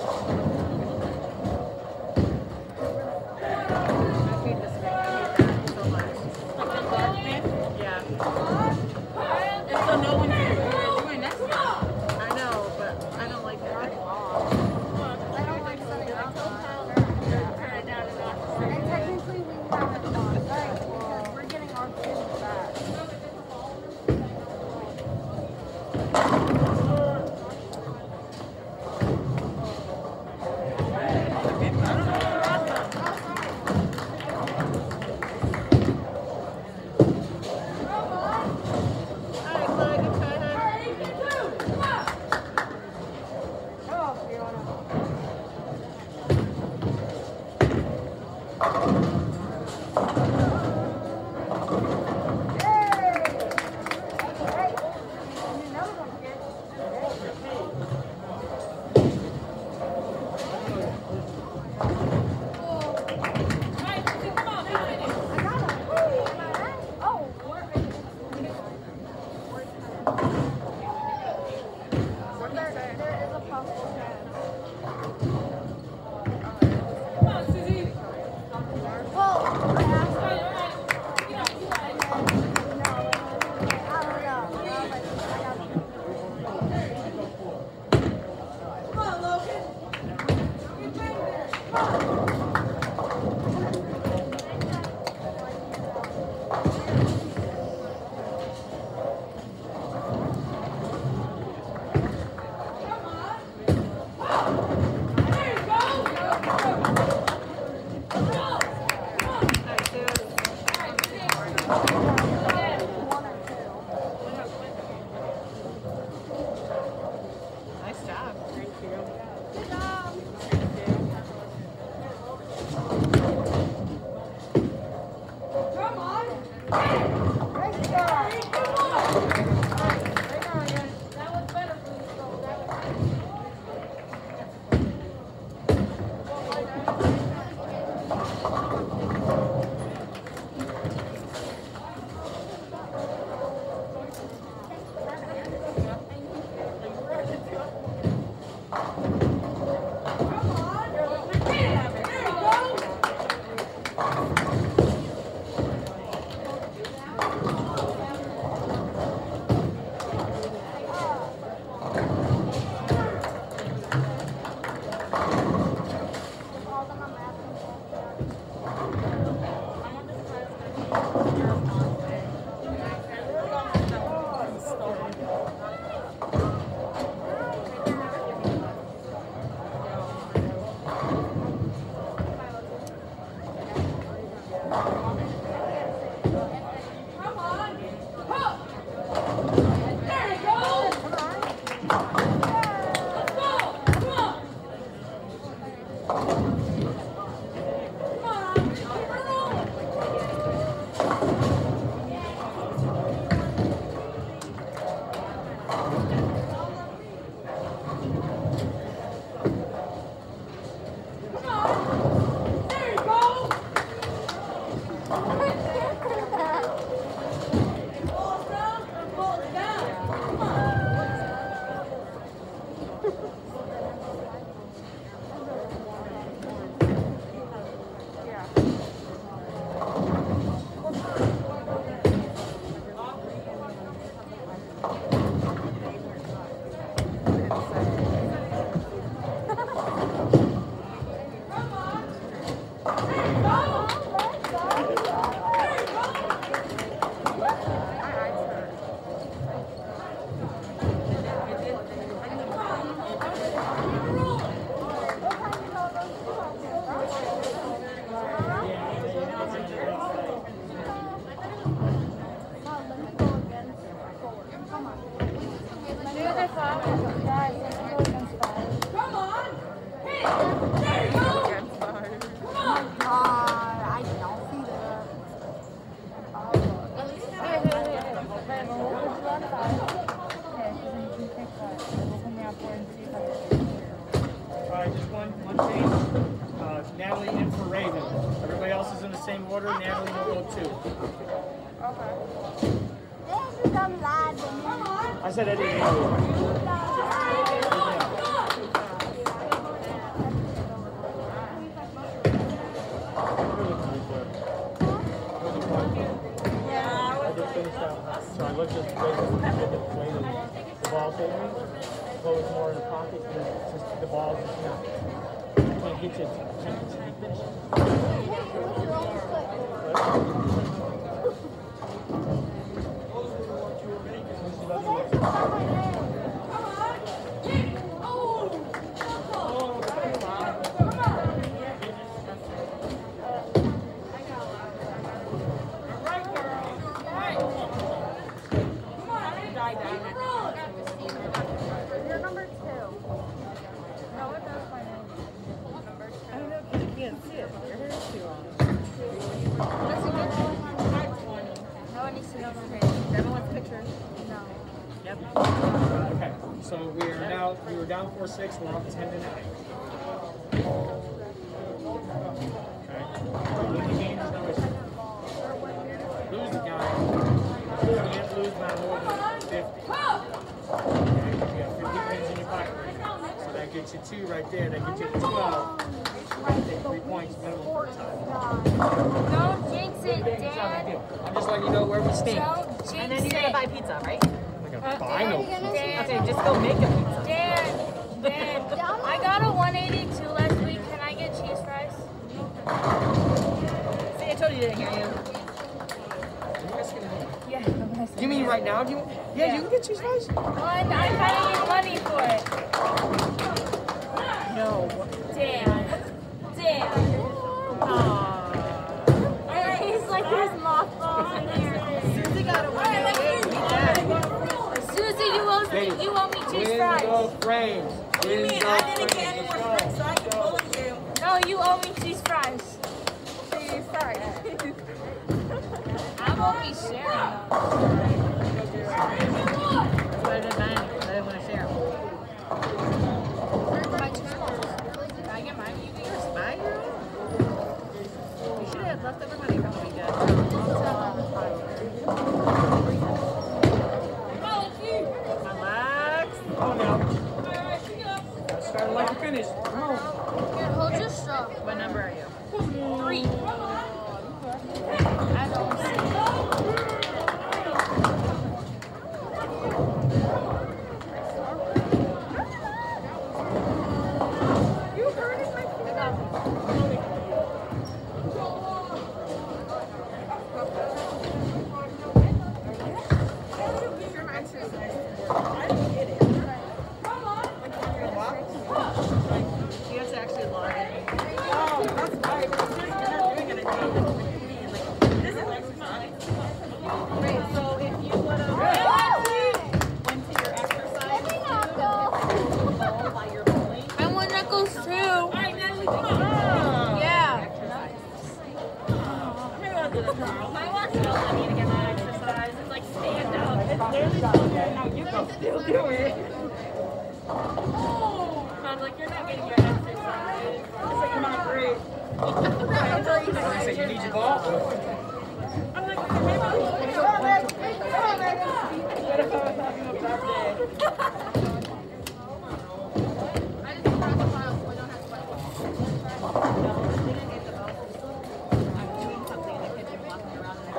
I hate this thing. I hate that so much. Like the dark thing? Yeah. And so no one can do what you're doing next time. I know, but I don't like that. I don't like setting it up. Turn it down and off. And technically we haven't done it because we're getting our kids back. Nice job. Thank you. Good job. Great job. That was better for you, so that was Natalie in for Raven. Everybody else is in the same order. Natalie will go too. This is a lad. I said I didn't know. or in the pocket, but it's just the ball is just not. I can't hit it. I can't finish it. You're number 2. No, it does my name. I don't know, because I can't see it. Your hair is too long. What's it good? No one needs to know my name. Everyone's picture. No. Yep. Okay, so we were down 4-6, we're up 10-9. Okay. Winning the game is no issue. Lose the guy. You can't lose by more than 50. Okay, you got 50 pins in your pocket. So that gets you 2 right there. That gets you 12. You gotta take 3 points minimum per time. Don't jinx it, It's not a big Dad. deal. I'm just letting you know where we stand. Don't jinx And then you're going to buy pizza, right? I'm gonna buy no pizza. Okay, just go make a pizza. Dan, I got a 182 last week. Can I get cheese fries? See, I told you didn't hear you. Yeah. You mean right now? Yeah, you can get cheese fries. Well, I kind of need money for it. No. Dan. He's like, there's mothballs in here. Susie got a 188. Beat that. Susie, you owe me cheese fries. Window frames. Window frames. Let's go. So I can bully you. No, you owe me cheese fries. Cheese fries. I won't be sharing them. That's why I didn't buy any. I didn't want to share them. My cheese fries. Can I get mine? You can You're a spy, girl? You should have left everybody from the weekend. Relax. Oh no. Gotta start like you finished. Come on. Here, hold your straw. What number are you? 3. I don't see it. You have to actually log in. Oh, that's right. You're not doing it again. This is exercise. Wait, so if you would have went to your exercise while you're bowling, I want knuckles too. All right, Natalie, come on. Yeah. Maybe I'll do this tomorrow. I watched it all I need to get my exercise. It's like stand up. It's literally still there. Now you can still do it. Sounds like you're not getting your exercise. It's like you're not great. You say you need your ball? I'm like, maybe I'll do it. What if I was having a bad day? I'm doing something in the kitchen, walking around and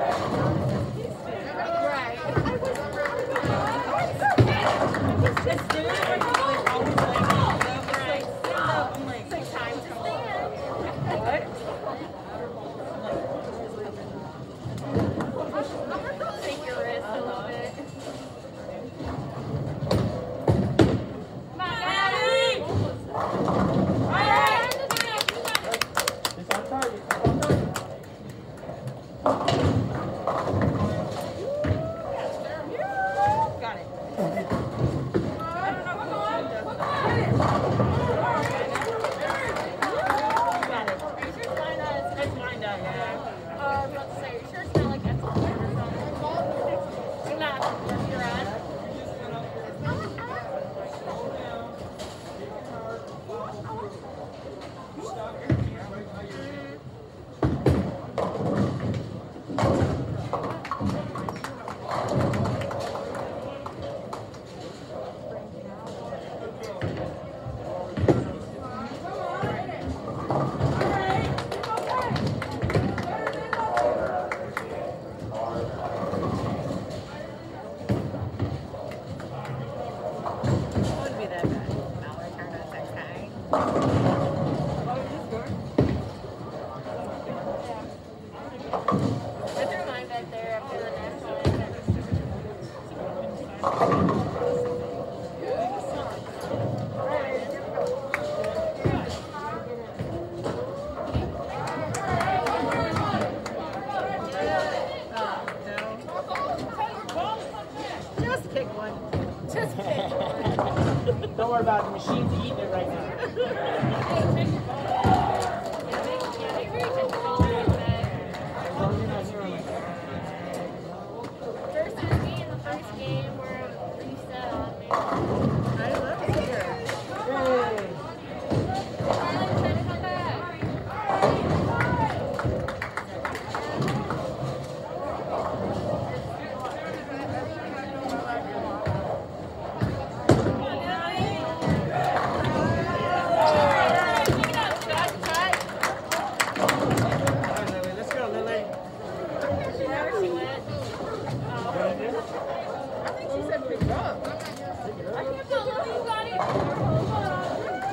It's literally like always like, right. I'm like, it's like time to stand. What? take your wrist a little bit. It's on target. It's on target. Got it. It's lined up, yeah. I was about to say, are you sure it's not like that's or something? It's not your ass. I threw mine back there after the national anthem. Just pick one. Just pick. Don't worry about it. The machine's eating it right now. First it was me in the first game where it reset on me. I love it here. Finally trying to come back. Let's go, Lily. She never she went. I think she said pick up. I can't believe you got it.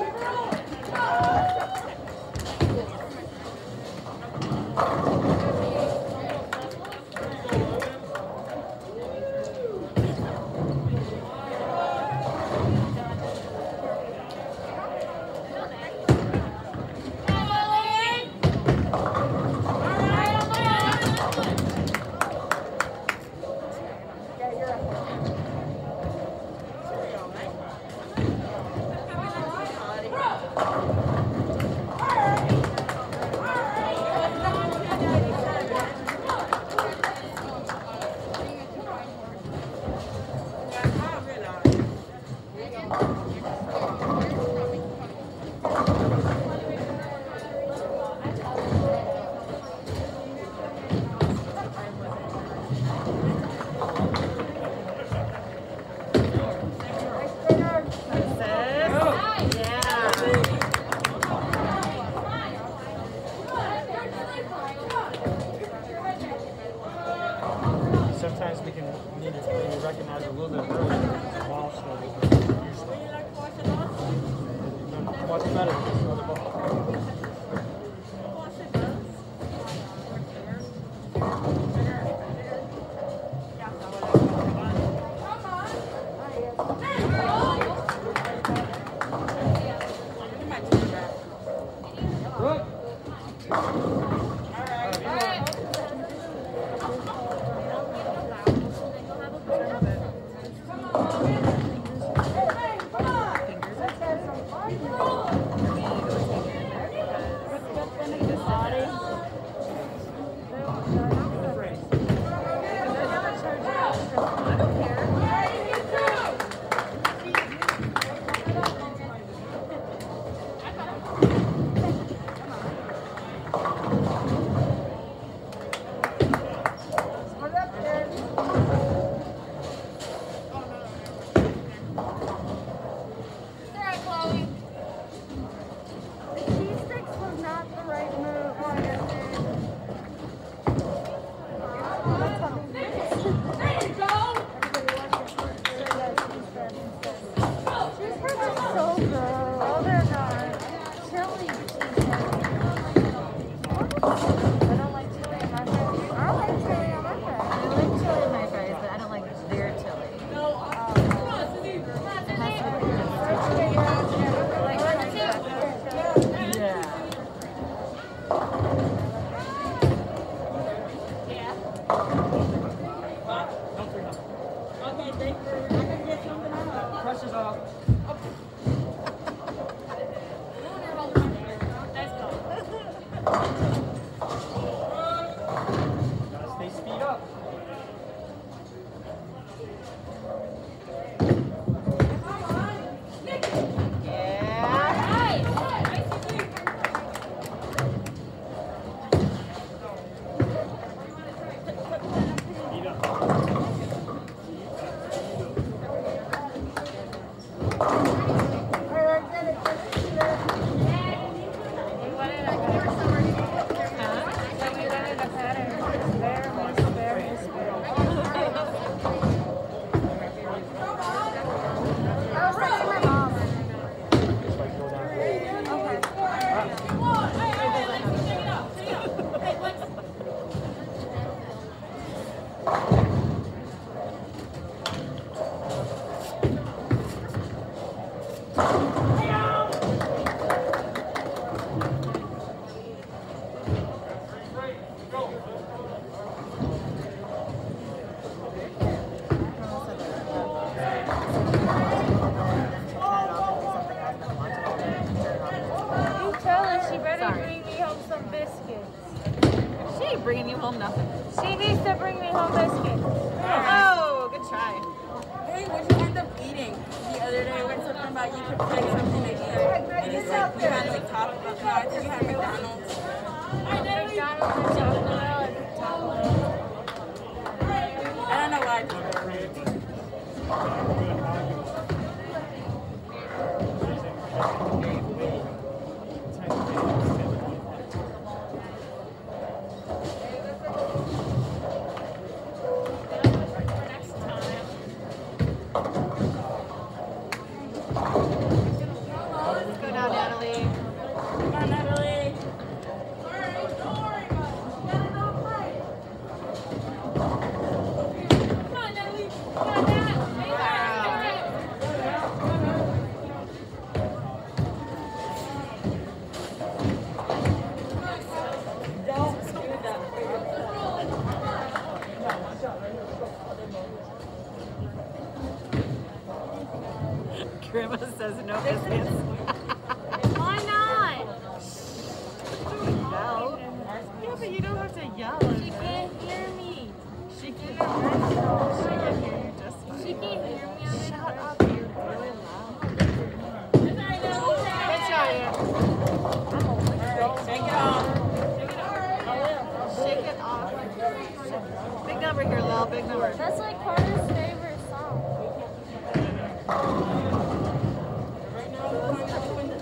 Sometimes we need to be recognized a little bit earlier. Ball usually. What's better? Just throw the ball. sorry. bring me home some biscuits. She ain't bringing you home nothing. She needs to bring me home biscuits. Oh, good try. Hey, what'd you end up eating the other day? When something about you could pick something to eat. And it's like, we had like talk about, no, I think you had McDonald's. McDonald's and Taco Bell and Taco Bell. I don't know why I did Let's go now, Natalie. Come on, Natalie. Grandma says no biscuits. Why not? No. Yeah, but you don't have to yell. She can't hear me. She can hear you just fine. She can't hear me on the Shut up, you're really loud. Good job, Ian. Take it off. Shake it off. Big number here, Lil. Big number. That's like Carter's favorite song. Right now, we're going to open the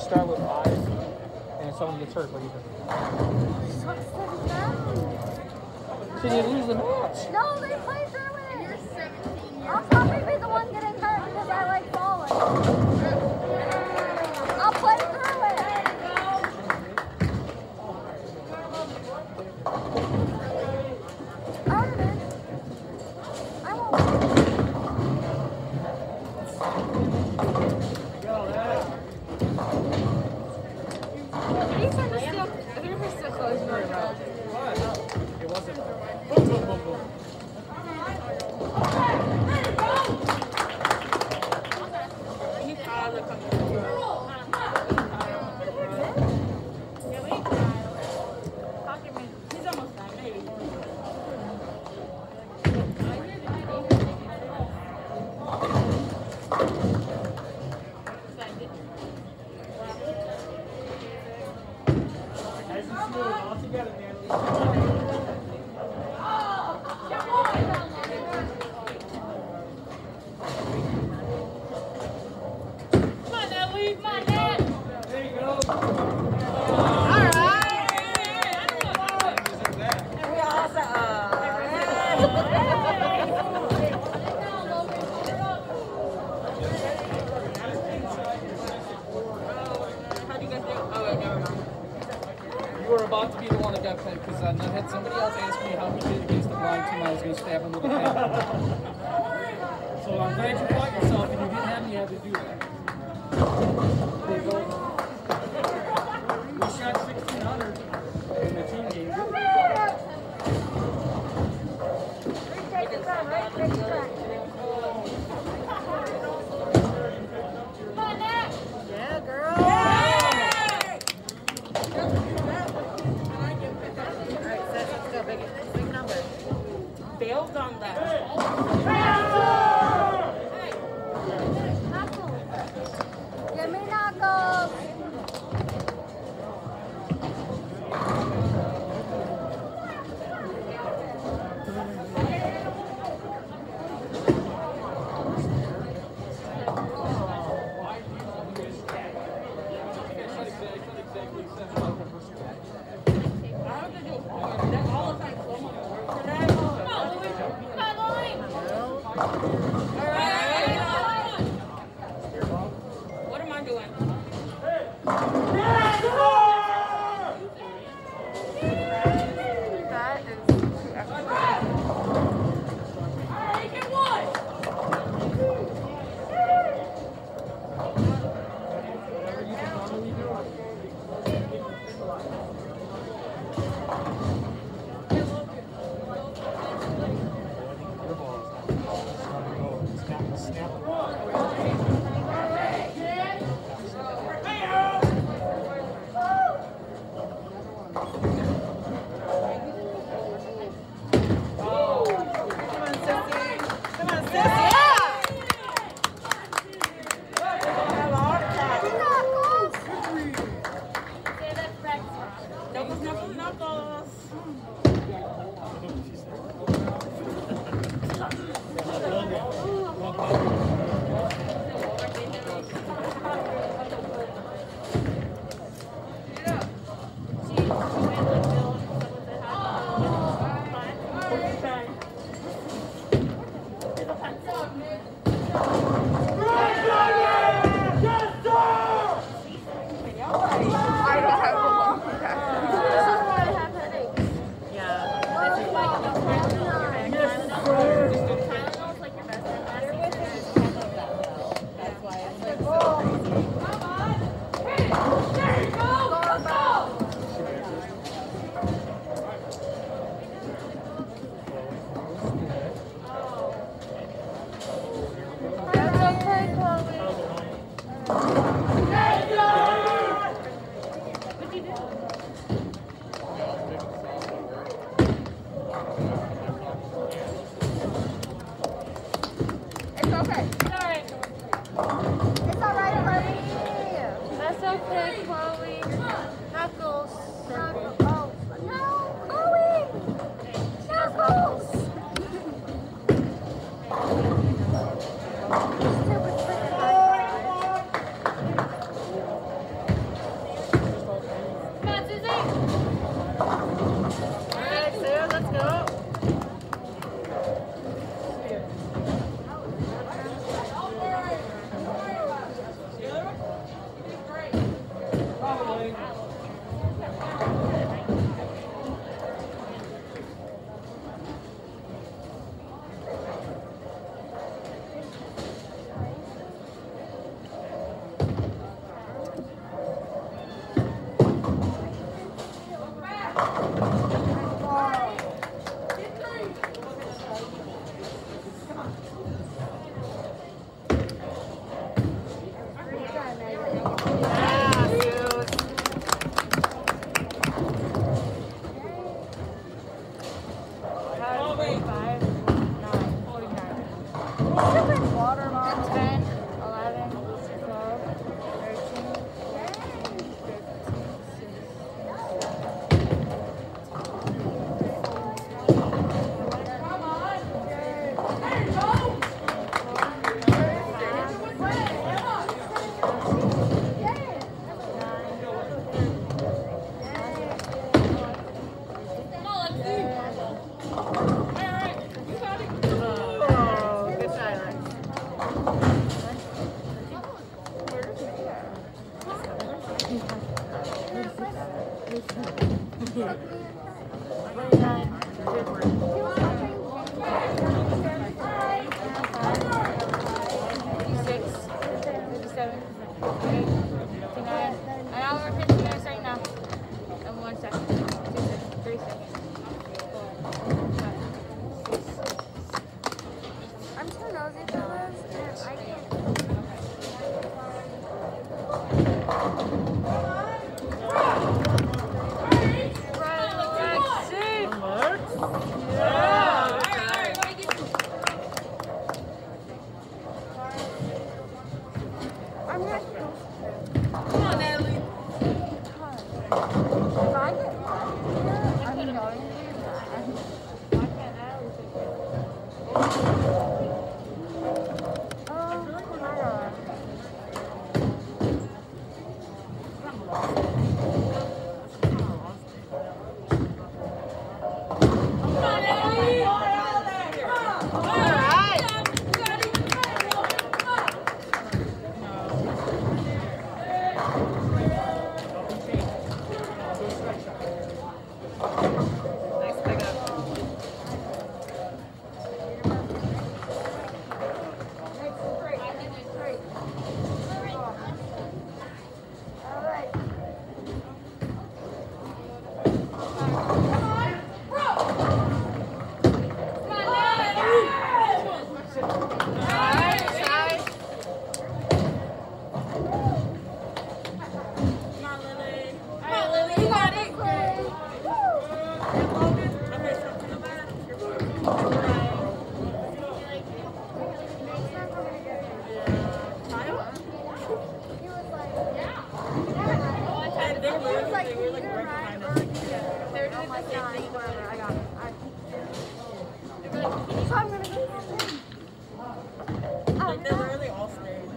start with 5, and if someone gets hurt, what do you think? So you lose the match. No, they play through it. You're 17 I'll probably be the one getting hurt because I like falling. I'll play through it. Artemis, I won't. These are still, they're still closed for a row. It wasn't. Boom, boom, boom, boom. He's almost done, maybe. Nice and smooth, all together, man. Come on, Ellie, come on, Dad. There you go. And we all said, How'd you guys do? Oh, wait, never mind. You were about to be the one that got picked because I had somebody else ask me how he did against the blind team. I was going to stab him with a pen. So I'm glad you fought yourself and you didn't have me have to do that. There you go. We shot 1,600 in the team game. Come on, Dad. Yeah, girl. Alright, Seth, let's go. Big number. Build on that. Give me knuckles. What am I doing? That is too extra. I'm so nosy for this, and I can't. I'm not sure. Come on, Natalie. If I get back here, I'm going to be mad. Oh my god. Come on, Natalie. Come on. All right. Nice pickup. Alright. Come on, Lily. Come on, Lily. You got it. Okay, so come on back. You're fine. Kyle? He was like, And they were he was like, they can were you like get a right ride? behind us. They're doing the same thing. Whatever, I got it. So I'm gonna go with him. Like they literally all stayed.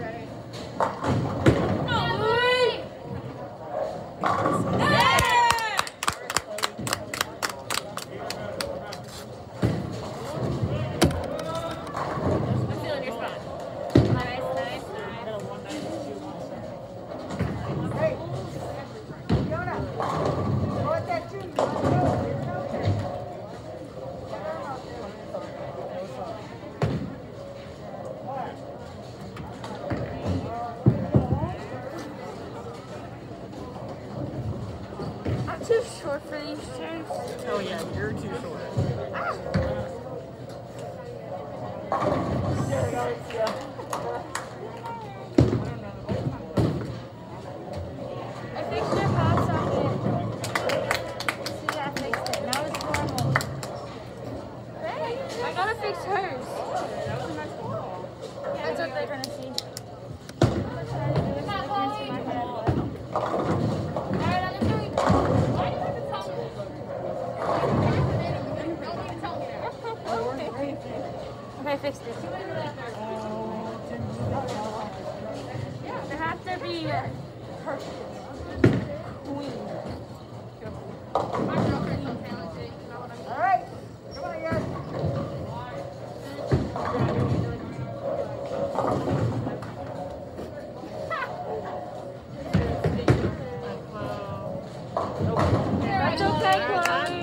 I'm too short for these chairs. Oh yeah, you're too short. I fixed your hot socket. See, I fixed it. Now it's normal. I gotta fix hers. That's what they're gonna see. Okay, I fixed it. There has to be perfect. Queen. Alright. Come on, guys. That's okay, Chloe.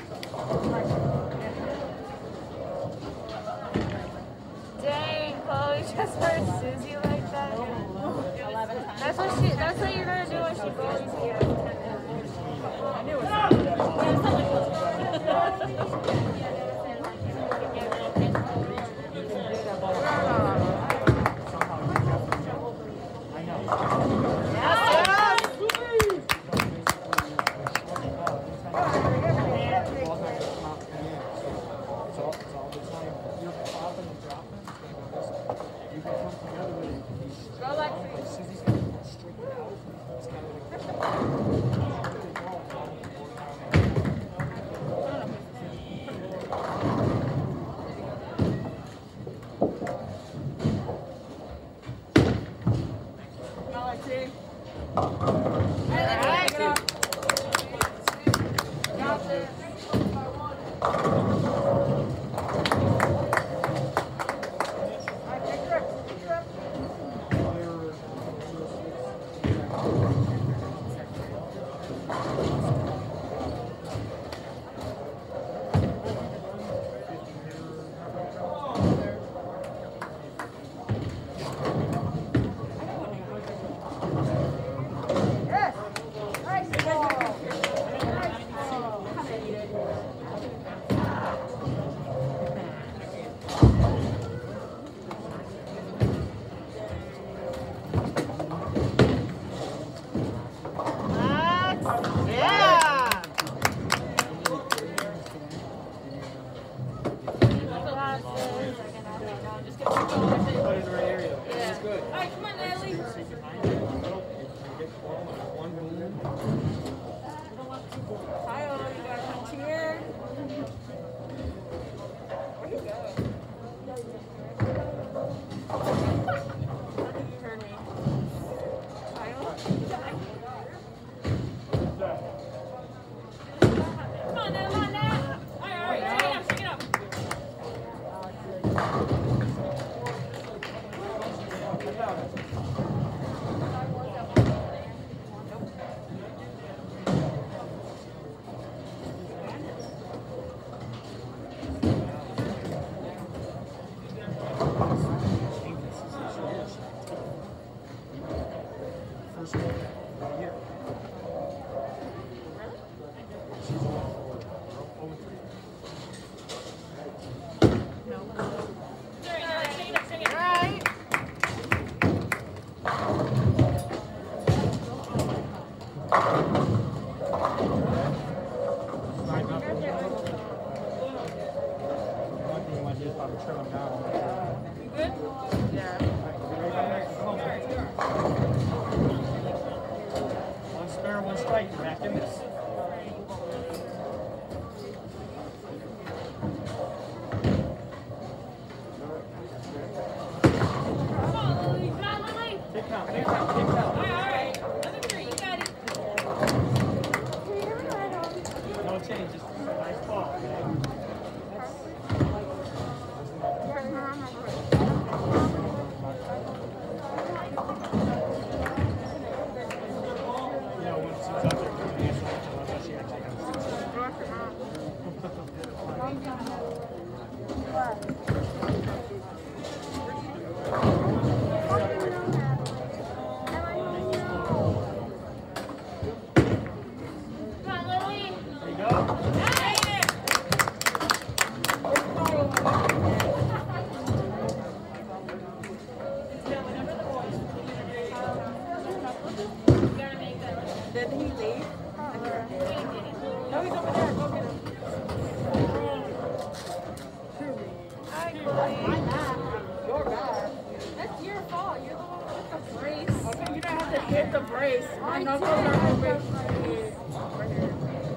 Dang, Chloe just heard Susie like that. That's what you're gonna do when she bullies you. I knew it. I know. It's all the time. You're popping and dropping. You can come together with these. Go, Lexi. Like Susie's gonna go straight out. It's kind of like. Alexi. Come on, Natalie. Get ball and one boom. Kyle, you gotta come here. Where you go? You heard me. Kyle? Come on, Nat. Come on, Nat. All right. Shake it up. First one of the year. She's 0-4. 0-3. Shake it up. All right. One thing you want to do is probably trim them down. You good? Yeah. One spare, one strike, you're back in this. Come on, Lily. Come on, Lily. Kick out, kick out, kick All out. right. Another 3. You got it. No changes. Nice ball, okay? You know, when she's out there, she's I thought she actually Come on, Lily. There you go. Did he leave? No, he's over there. Go get him. Hi, Chloe. Your bad. That's your fault. You're the one with the brace. Okay, you don't have to hit the brace. My knuckles are moving. Right here.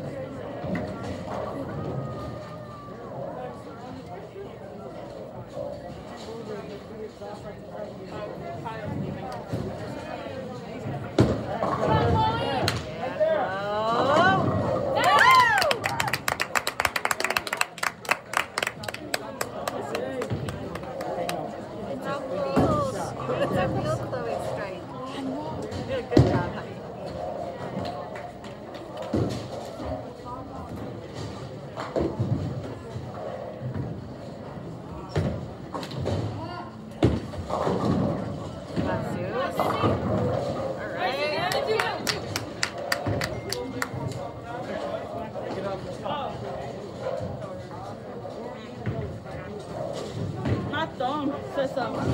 Come on, Chloe. It's a real Chloe strike. You did a good job, honey. Masus. All right. My thumb says something.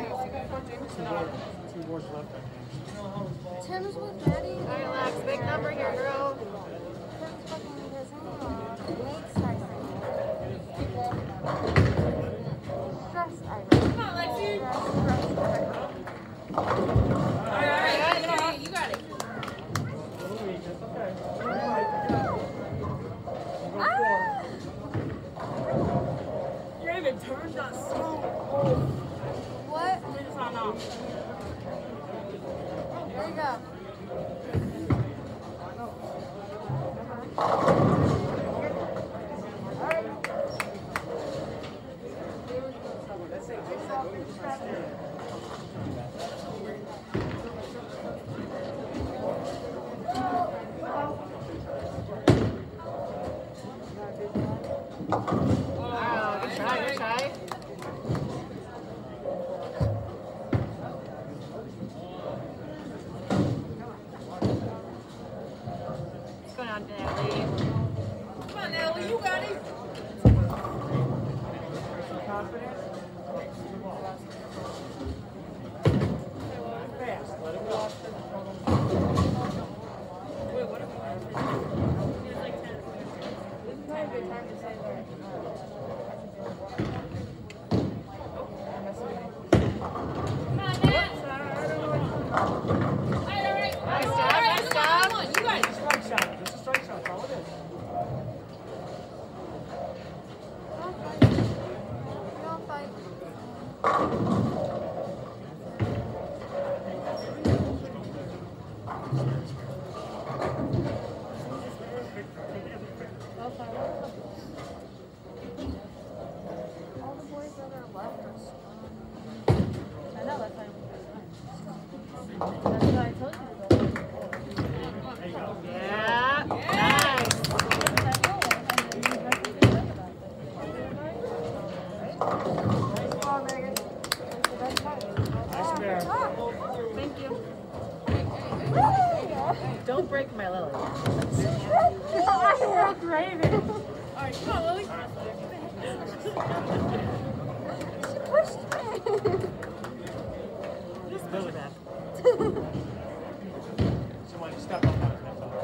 Two boards left, I think. Tim's with Daddy. All right, Lex, big number on, Natalie. Come on, Natalie, you got it. Confident? Fast. Let it go. Wait, what if we have It's like 10. This is not a good time to say that. Come on, Nat. Alright, Stop. you guys. Strike shot. This is strike shot. That's all it is. Don't fight. All the boys that are left are strong. I know, that's why I told you to go. Yeah. Nice. Oh, Megan. That's the best part. Nice bear. Thank you. Don't break my lily. You're craving. Alright, come on, Lily. She pushed me. Just push it back. Somebody step up on it. That's all.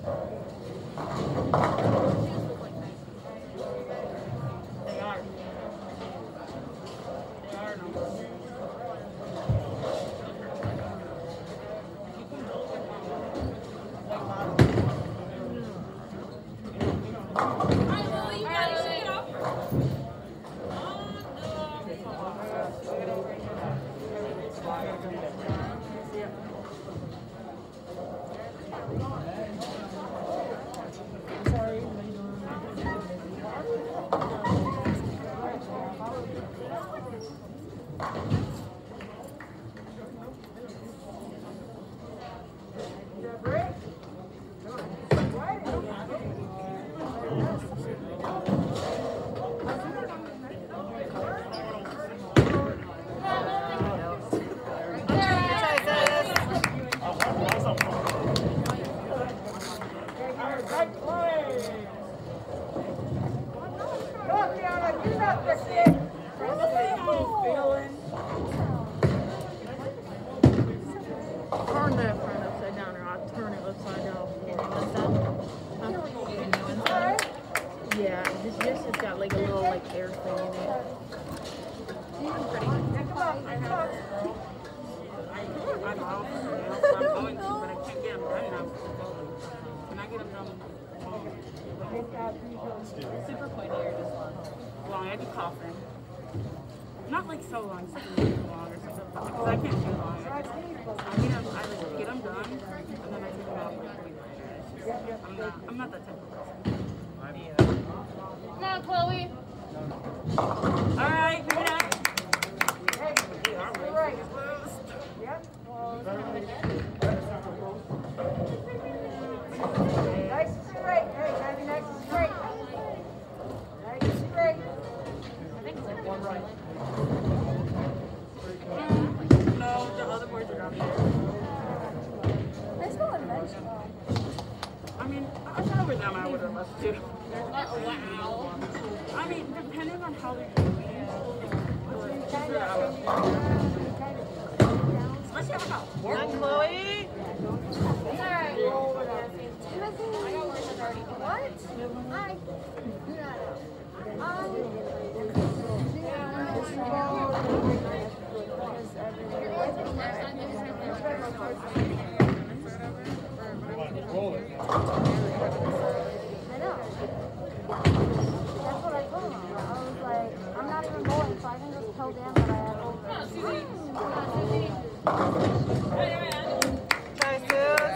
They are. They are no. Alright, Lily, you got it. Shake it off. Turn that front upside down, or I'll turn it upside down. Yeah, this has got like a little like air thing in it. I'm going to, but I can't get them done now. Can I get them done? Super pointy or just long? Long, I'd be coughing. Not like so long, just like maybe long or something. Because I can't do long. I just get them done, and then I take them out like 3 minutes. I'm not that type of person. Come on, Chloe. Alright, pick it up. Nice and straight. Hey, gotta be nice and straight. Nice and straight. No, the other boys are down there. Let's go with vegetable. I mean, if I were them, I would have left too. Wow. I mean, depending on how they're doing. Especially if I got work. Come on, Chloe. What? Roll it. I know. That's what I told him. I was like, I'm not even going, so I can just tell Dan that I have over. Come on, Susie. Come on, Susie. Right. Try Suze.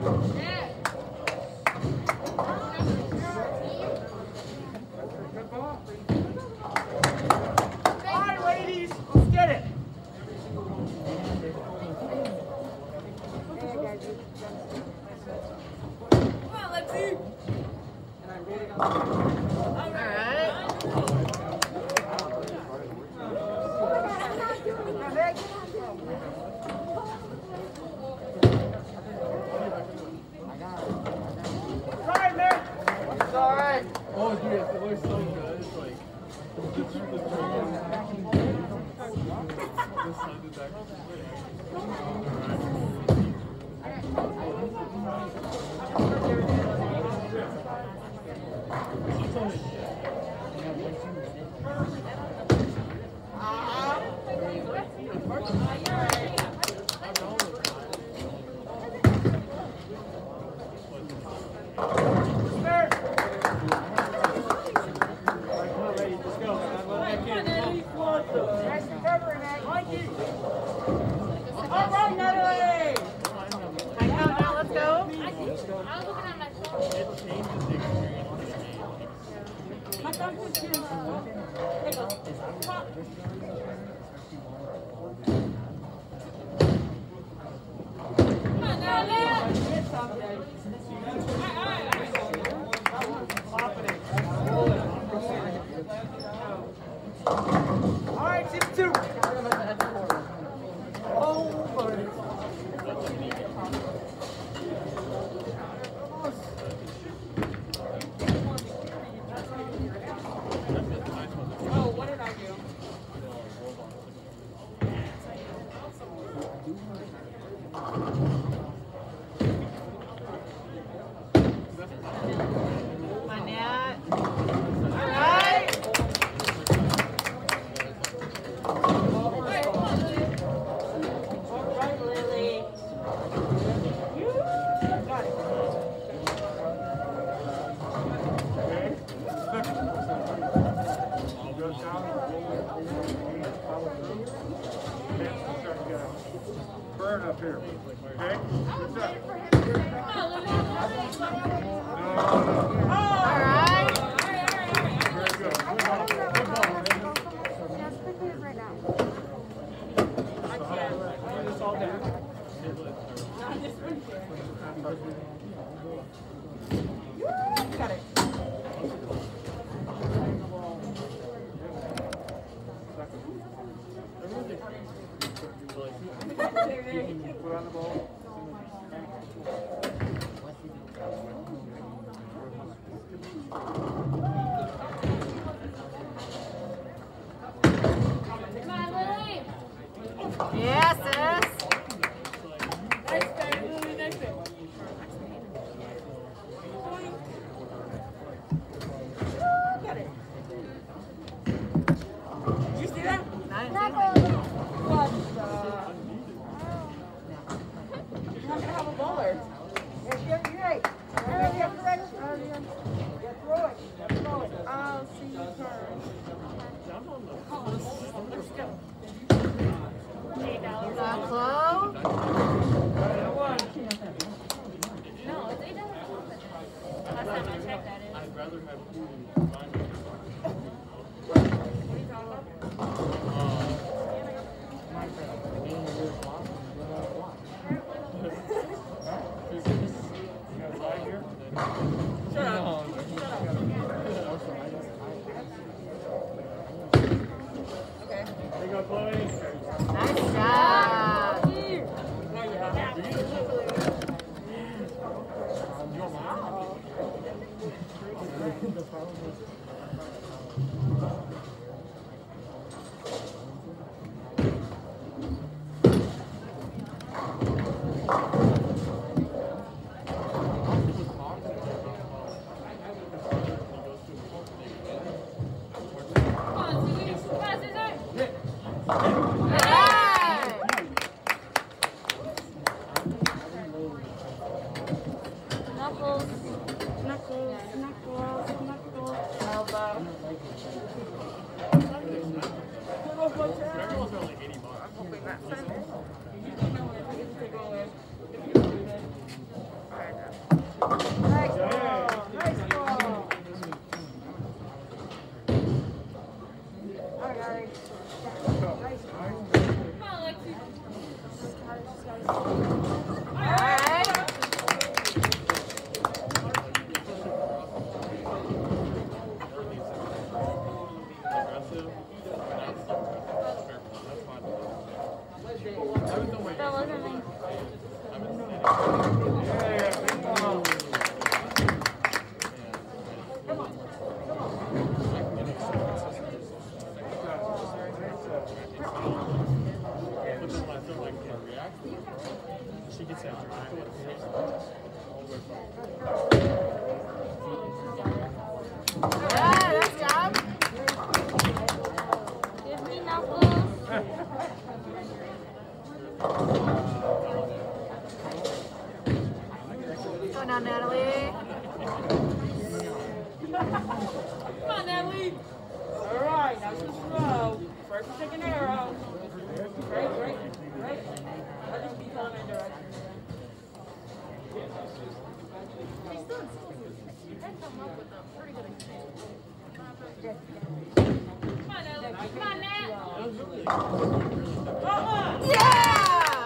Burn up here. Okay? Good job. Very good. Got it. Put on the ball. Yes, sis. Got it. Did you see that? Nice. What? You're not gonna have a bowler. You're right. I'll see you first. Chloe? No, it's $8. Last time I checked, that is. I'd rather have food and find it. What are you talking about? Shut up. Okay. There you go, Chloe. Nice job. That wasn't me. She gets that drive. Yeah, nice job. Give me knuckles. Go now, Natalie. Come on, Natalie. All right, now she's slow. First, take an arrow. Right. I'll just be telling my direction. Come on, Natalie. Come on, Nat. Yeah!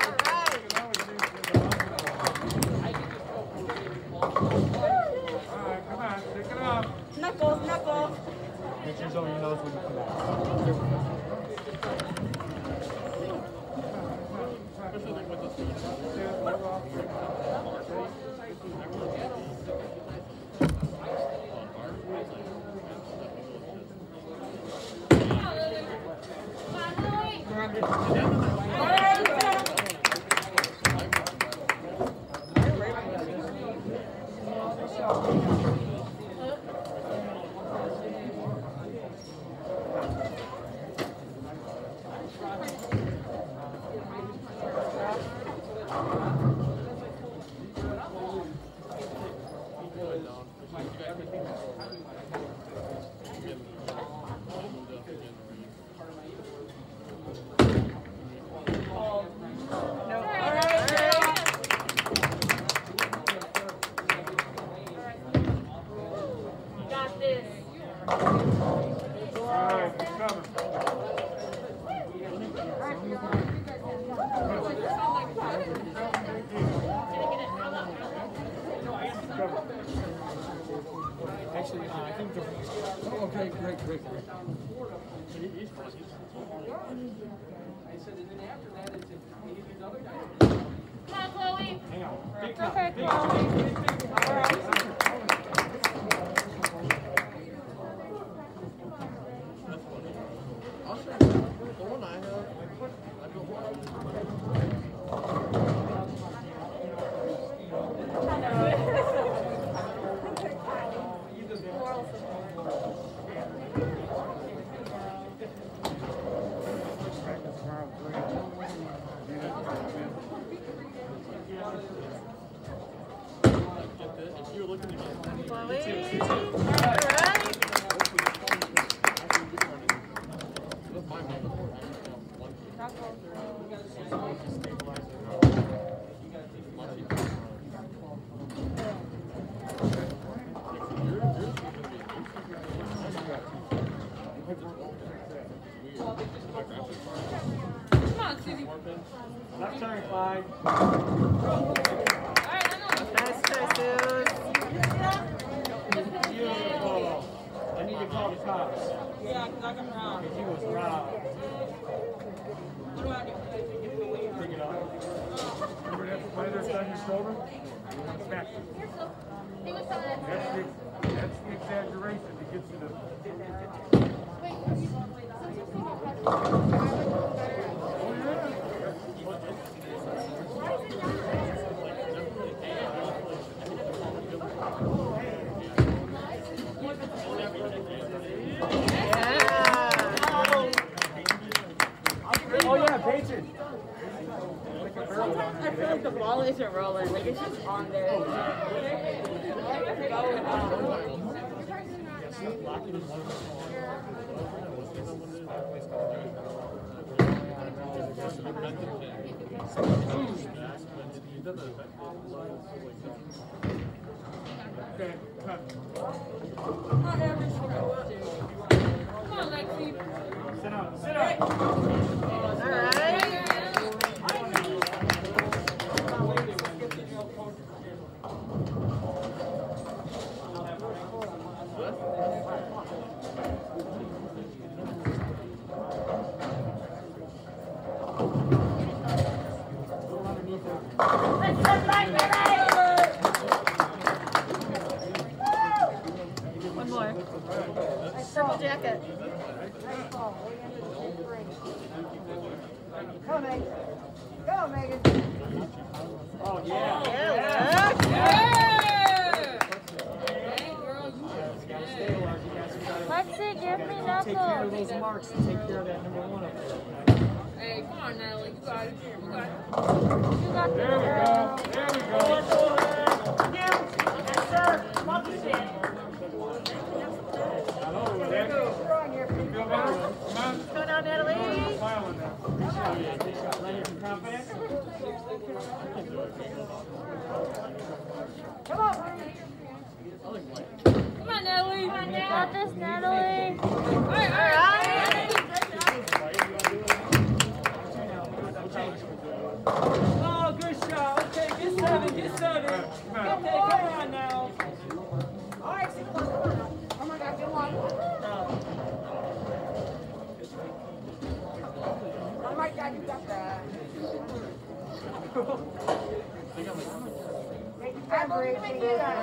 All right. Knuckles. Pictures on your nose when you come out. Got this. Actually, I think the. Oh, okay, great. Come on, Chloe. Hang on. Okay, Chloe. I'll show you the one I have. I built one. If you're looking to get Chloe. All right. Come on, Susie. Left turn, Clyde. Nice Jesus. Beautiful. I need to call the cops. Yeah, because I got robbed. He was robbed. What do I do? Take it off. Remember that spider on your shoulder? Smack it. He was telling us. That's the exaggeration that gets you to. Oh yeah, Patriot. Sometimes I feel like the ball isn't rolling. Like it's just on there. Okay, cut. Not every single one. Come on, Lexi. Sit down. All right. One more. Purple jacket. Go, Megan. Go, Megan. Oh, yeah. Lexi, give me Take care of knuckles. those marks and take care of that number 1 up there. Hey, come on, Natalie. You got it. You got it. You got the There we go. There we go. Yes, sir. Love to see it. Hello, Rick. Feel better? Come on. Go down, Natalie. Smiling now. Ready and confident? Come on, Bree. Come on, Natalie. You got this, Natalie. All right. Oh, good shot. Okay, get 7, get 7. Okay, come on now. All right, 6 points. Come on now. Oh my God, good one. Oh my God, you got that. Take your time, Bree. Take your time.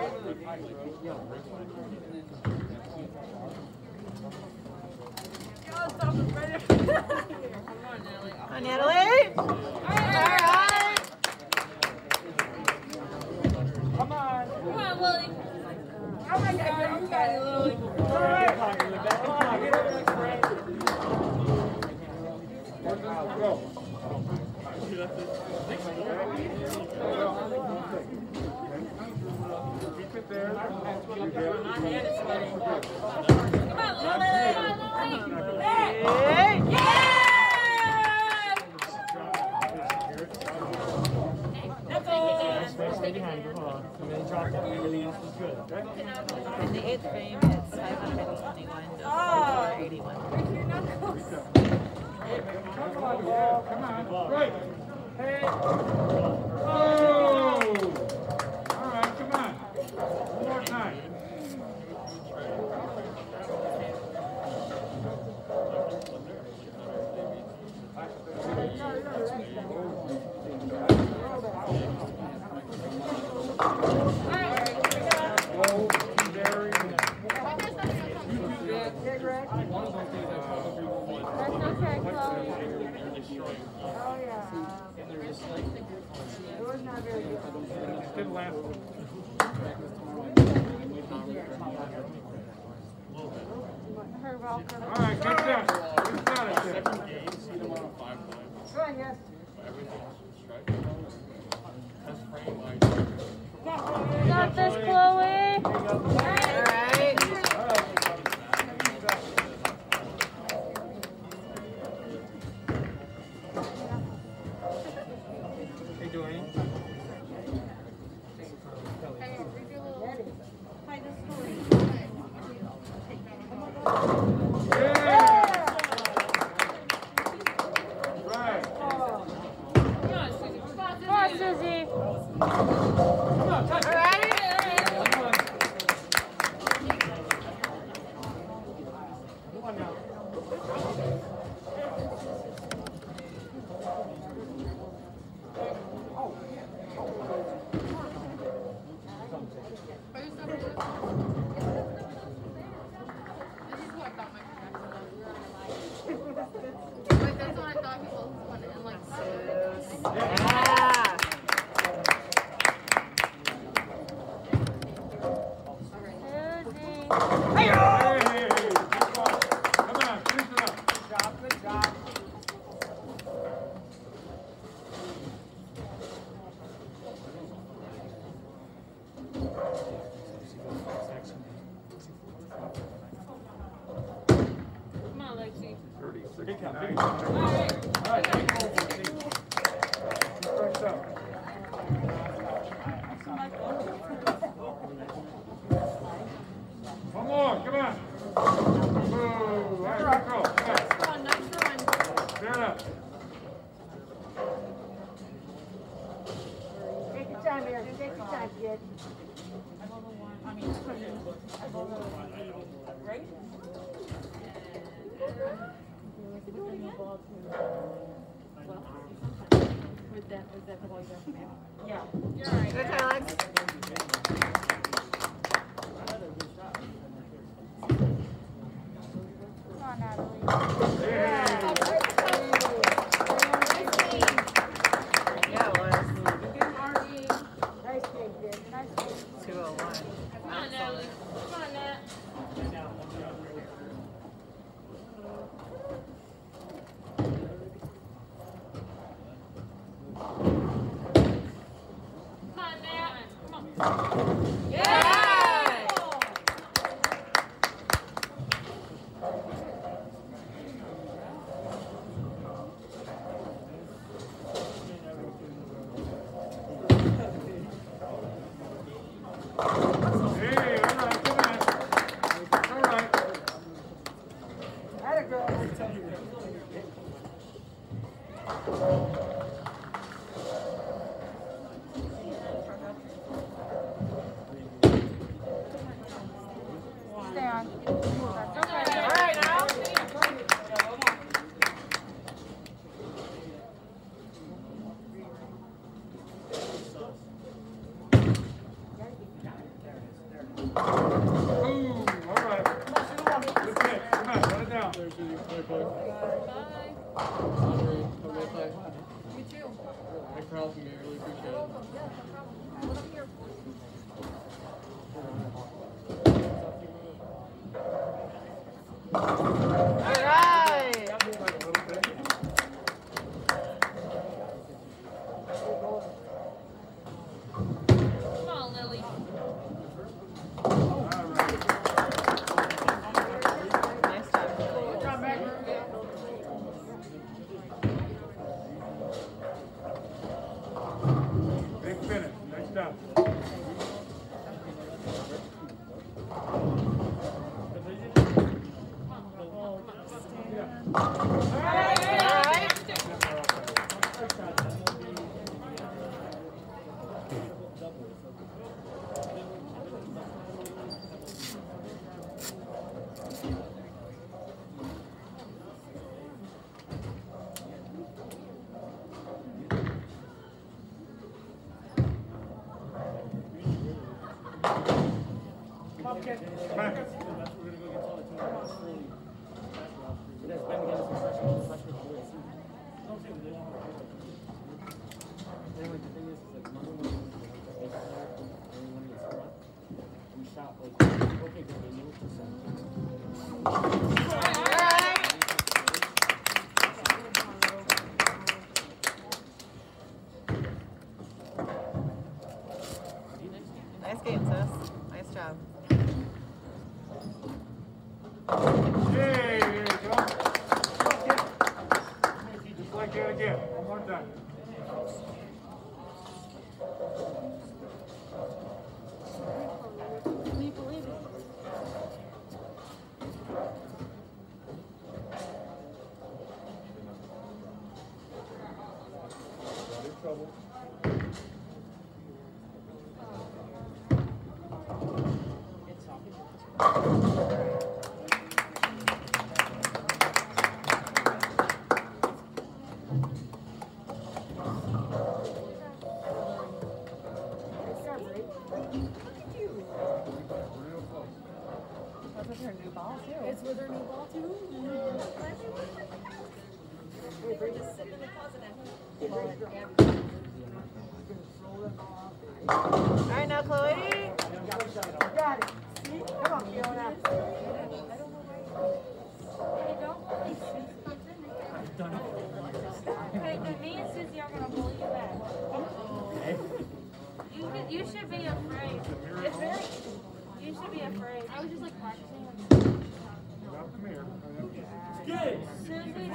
Come on, Natalie. All right. Come on. Come on, Willie. Oh my God, you got it. All right. Come on, get over there, Frank. Go. Keep it there. Come on, Lily. Hey. Stay behind, come on. And then drop that, everything else is good. In the 8th frame, it's 521 to 481. Come on. Right. Hey. Oh! All right, come on. One more time. That's okay, Chloe. Oh yeah. It was not very good. Didn't last. Her welcome. All right, good shot. Good shot at that. Go on, yes. You got this, Chloe. All right. Hey, Dwayne. Right. Come on, Susie. All right. Yeah. Susie. Hey, good ball. Come on, finish it up. Good job. Come on, Lexi. Big count, big All count. right. All right, fresh up. One more, come on. Ooh, all right, go. Come on. Come on, nice run. Stand up. Take your time, Mary. Take your time, kid. Right? that the ball you got from him? Yeah. You're all right. Good time, Alex. Come on, Natalie. Yeah, it was. Nice game, kid. Nice game. 201. Come on, Natalie. Come on, Nat. Come on, Nat. Come on. Yeah! Hey, all right, come on. All right. Atta girl. Stay on. That's okay. All right, now. Boom, all right. Good pitch. Come on, run it down. There's your play, play. Bye. Andre, come right back. You too. No problem, man. Really appreciate it. What up here? All right. Come on, Lily. All right. Nice job. Big finish. Nice job. All right. Come on. Nice game, sis. Nice job. Hey, there you go. Just like that again. One more time. Can you believe it? That's with her new ball, too. It's with her new ball, too. Just sit in the closet now. All right, now, Chloe. Got it. See? Come on, Fiona. Okay, then me and Susie are gonna pull you back. You should be afraid. It's very. You should be afraid. I was just like practicing. Come here. Susie's very.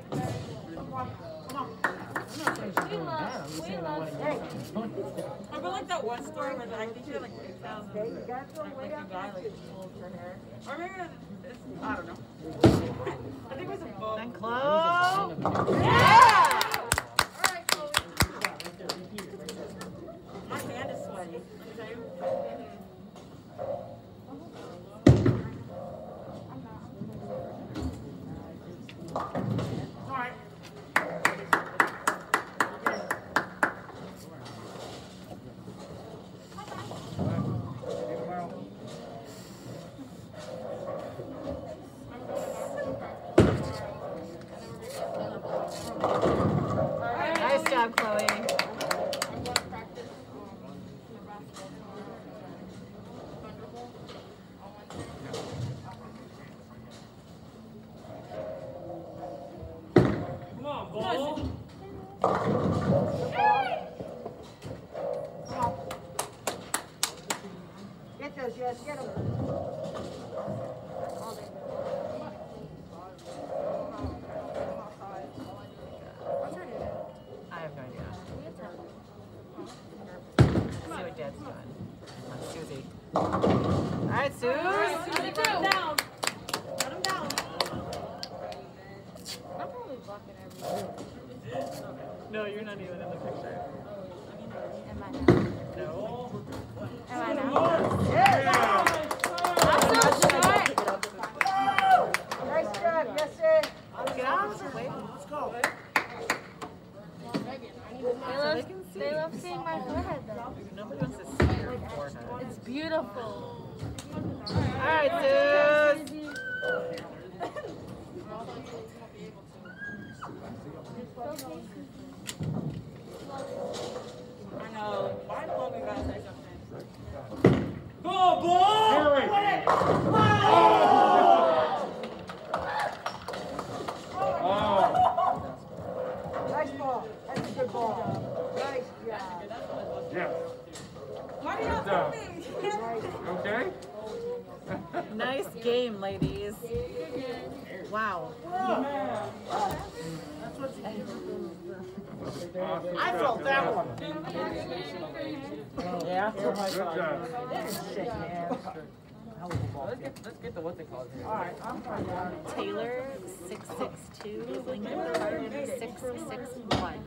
We love. I feel like that one story where I think she had like 6,000. Okay, you got to Like way the up. guy like pulled her hair. Or maybe it's, I don't know. I think it was a boat. And Chloe. Yeah! Alright, Chloe. My hand is sweaty. Alright. job, Chloe. Come on, ball. Get those, yes, get them. I have no idea. See what Dad's doing. Susie. All right, Suze. Let him down. Let him down. I'm probably blocking everything. No, you're not even in the picture. Am I now? No. Am I now? Yeah. I'm so short. Nice job, yes, sir. Get out of the way. Let's go. They love seeing my forehead though. Nobody wants to see your forehead. It's beautiful. All right, Suze. I know. Why the Logan gotta say something? Go, ball! Hurry! Oh! Nice ball. That's a good ball. Nice job. Yeah. Why do you Good not job. Okay? Nice game, ladies. Wow. I felt that one. Yeah? Good job. Shake hands. Let's get the what they call it here. Alright, I'm fine. Taylor 662, Lincoln Park 661.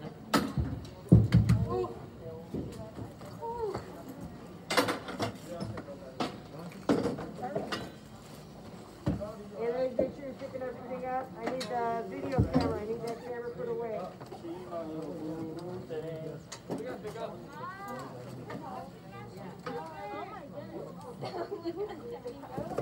Hey, ladies, make sure you're picking everything up. I need the video camera. I need that camera put away. Oh my goodness.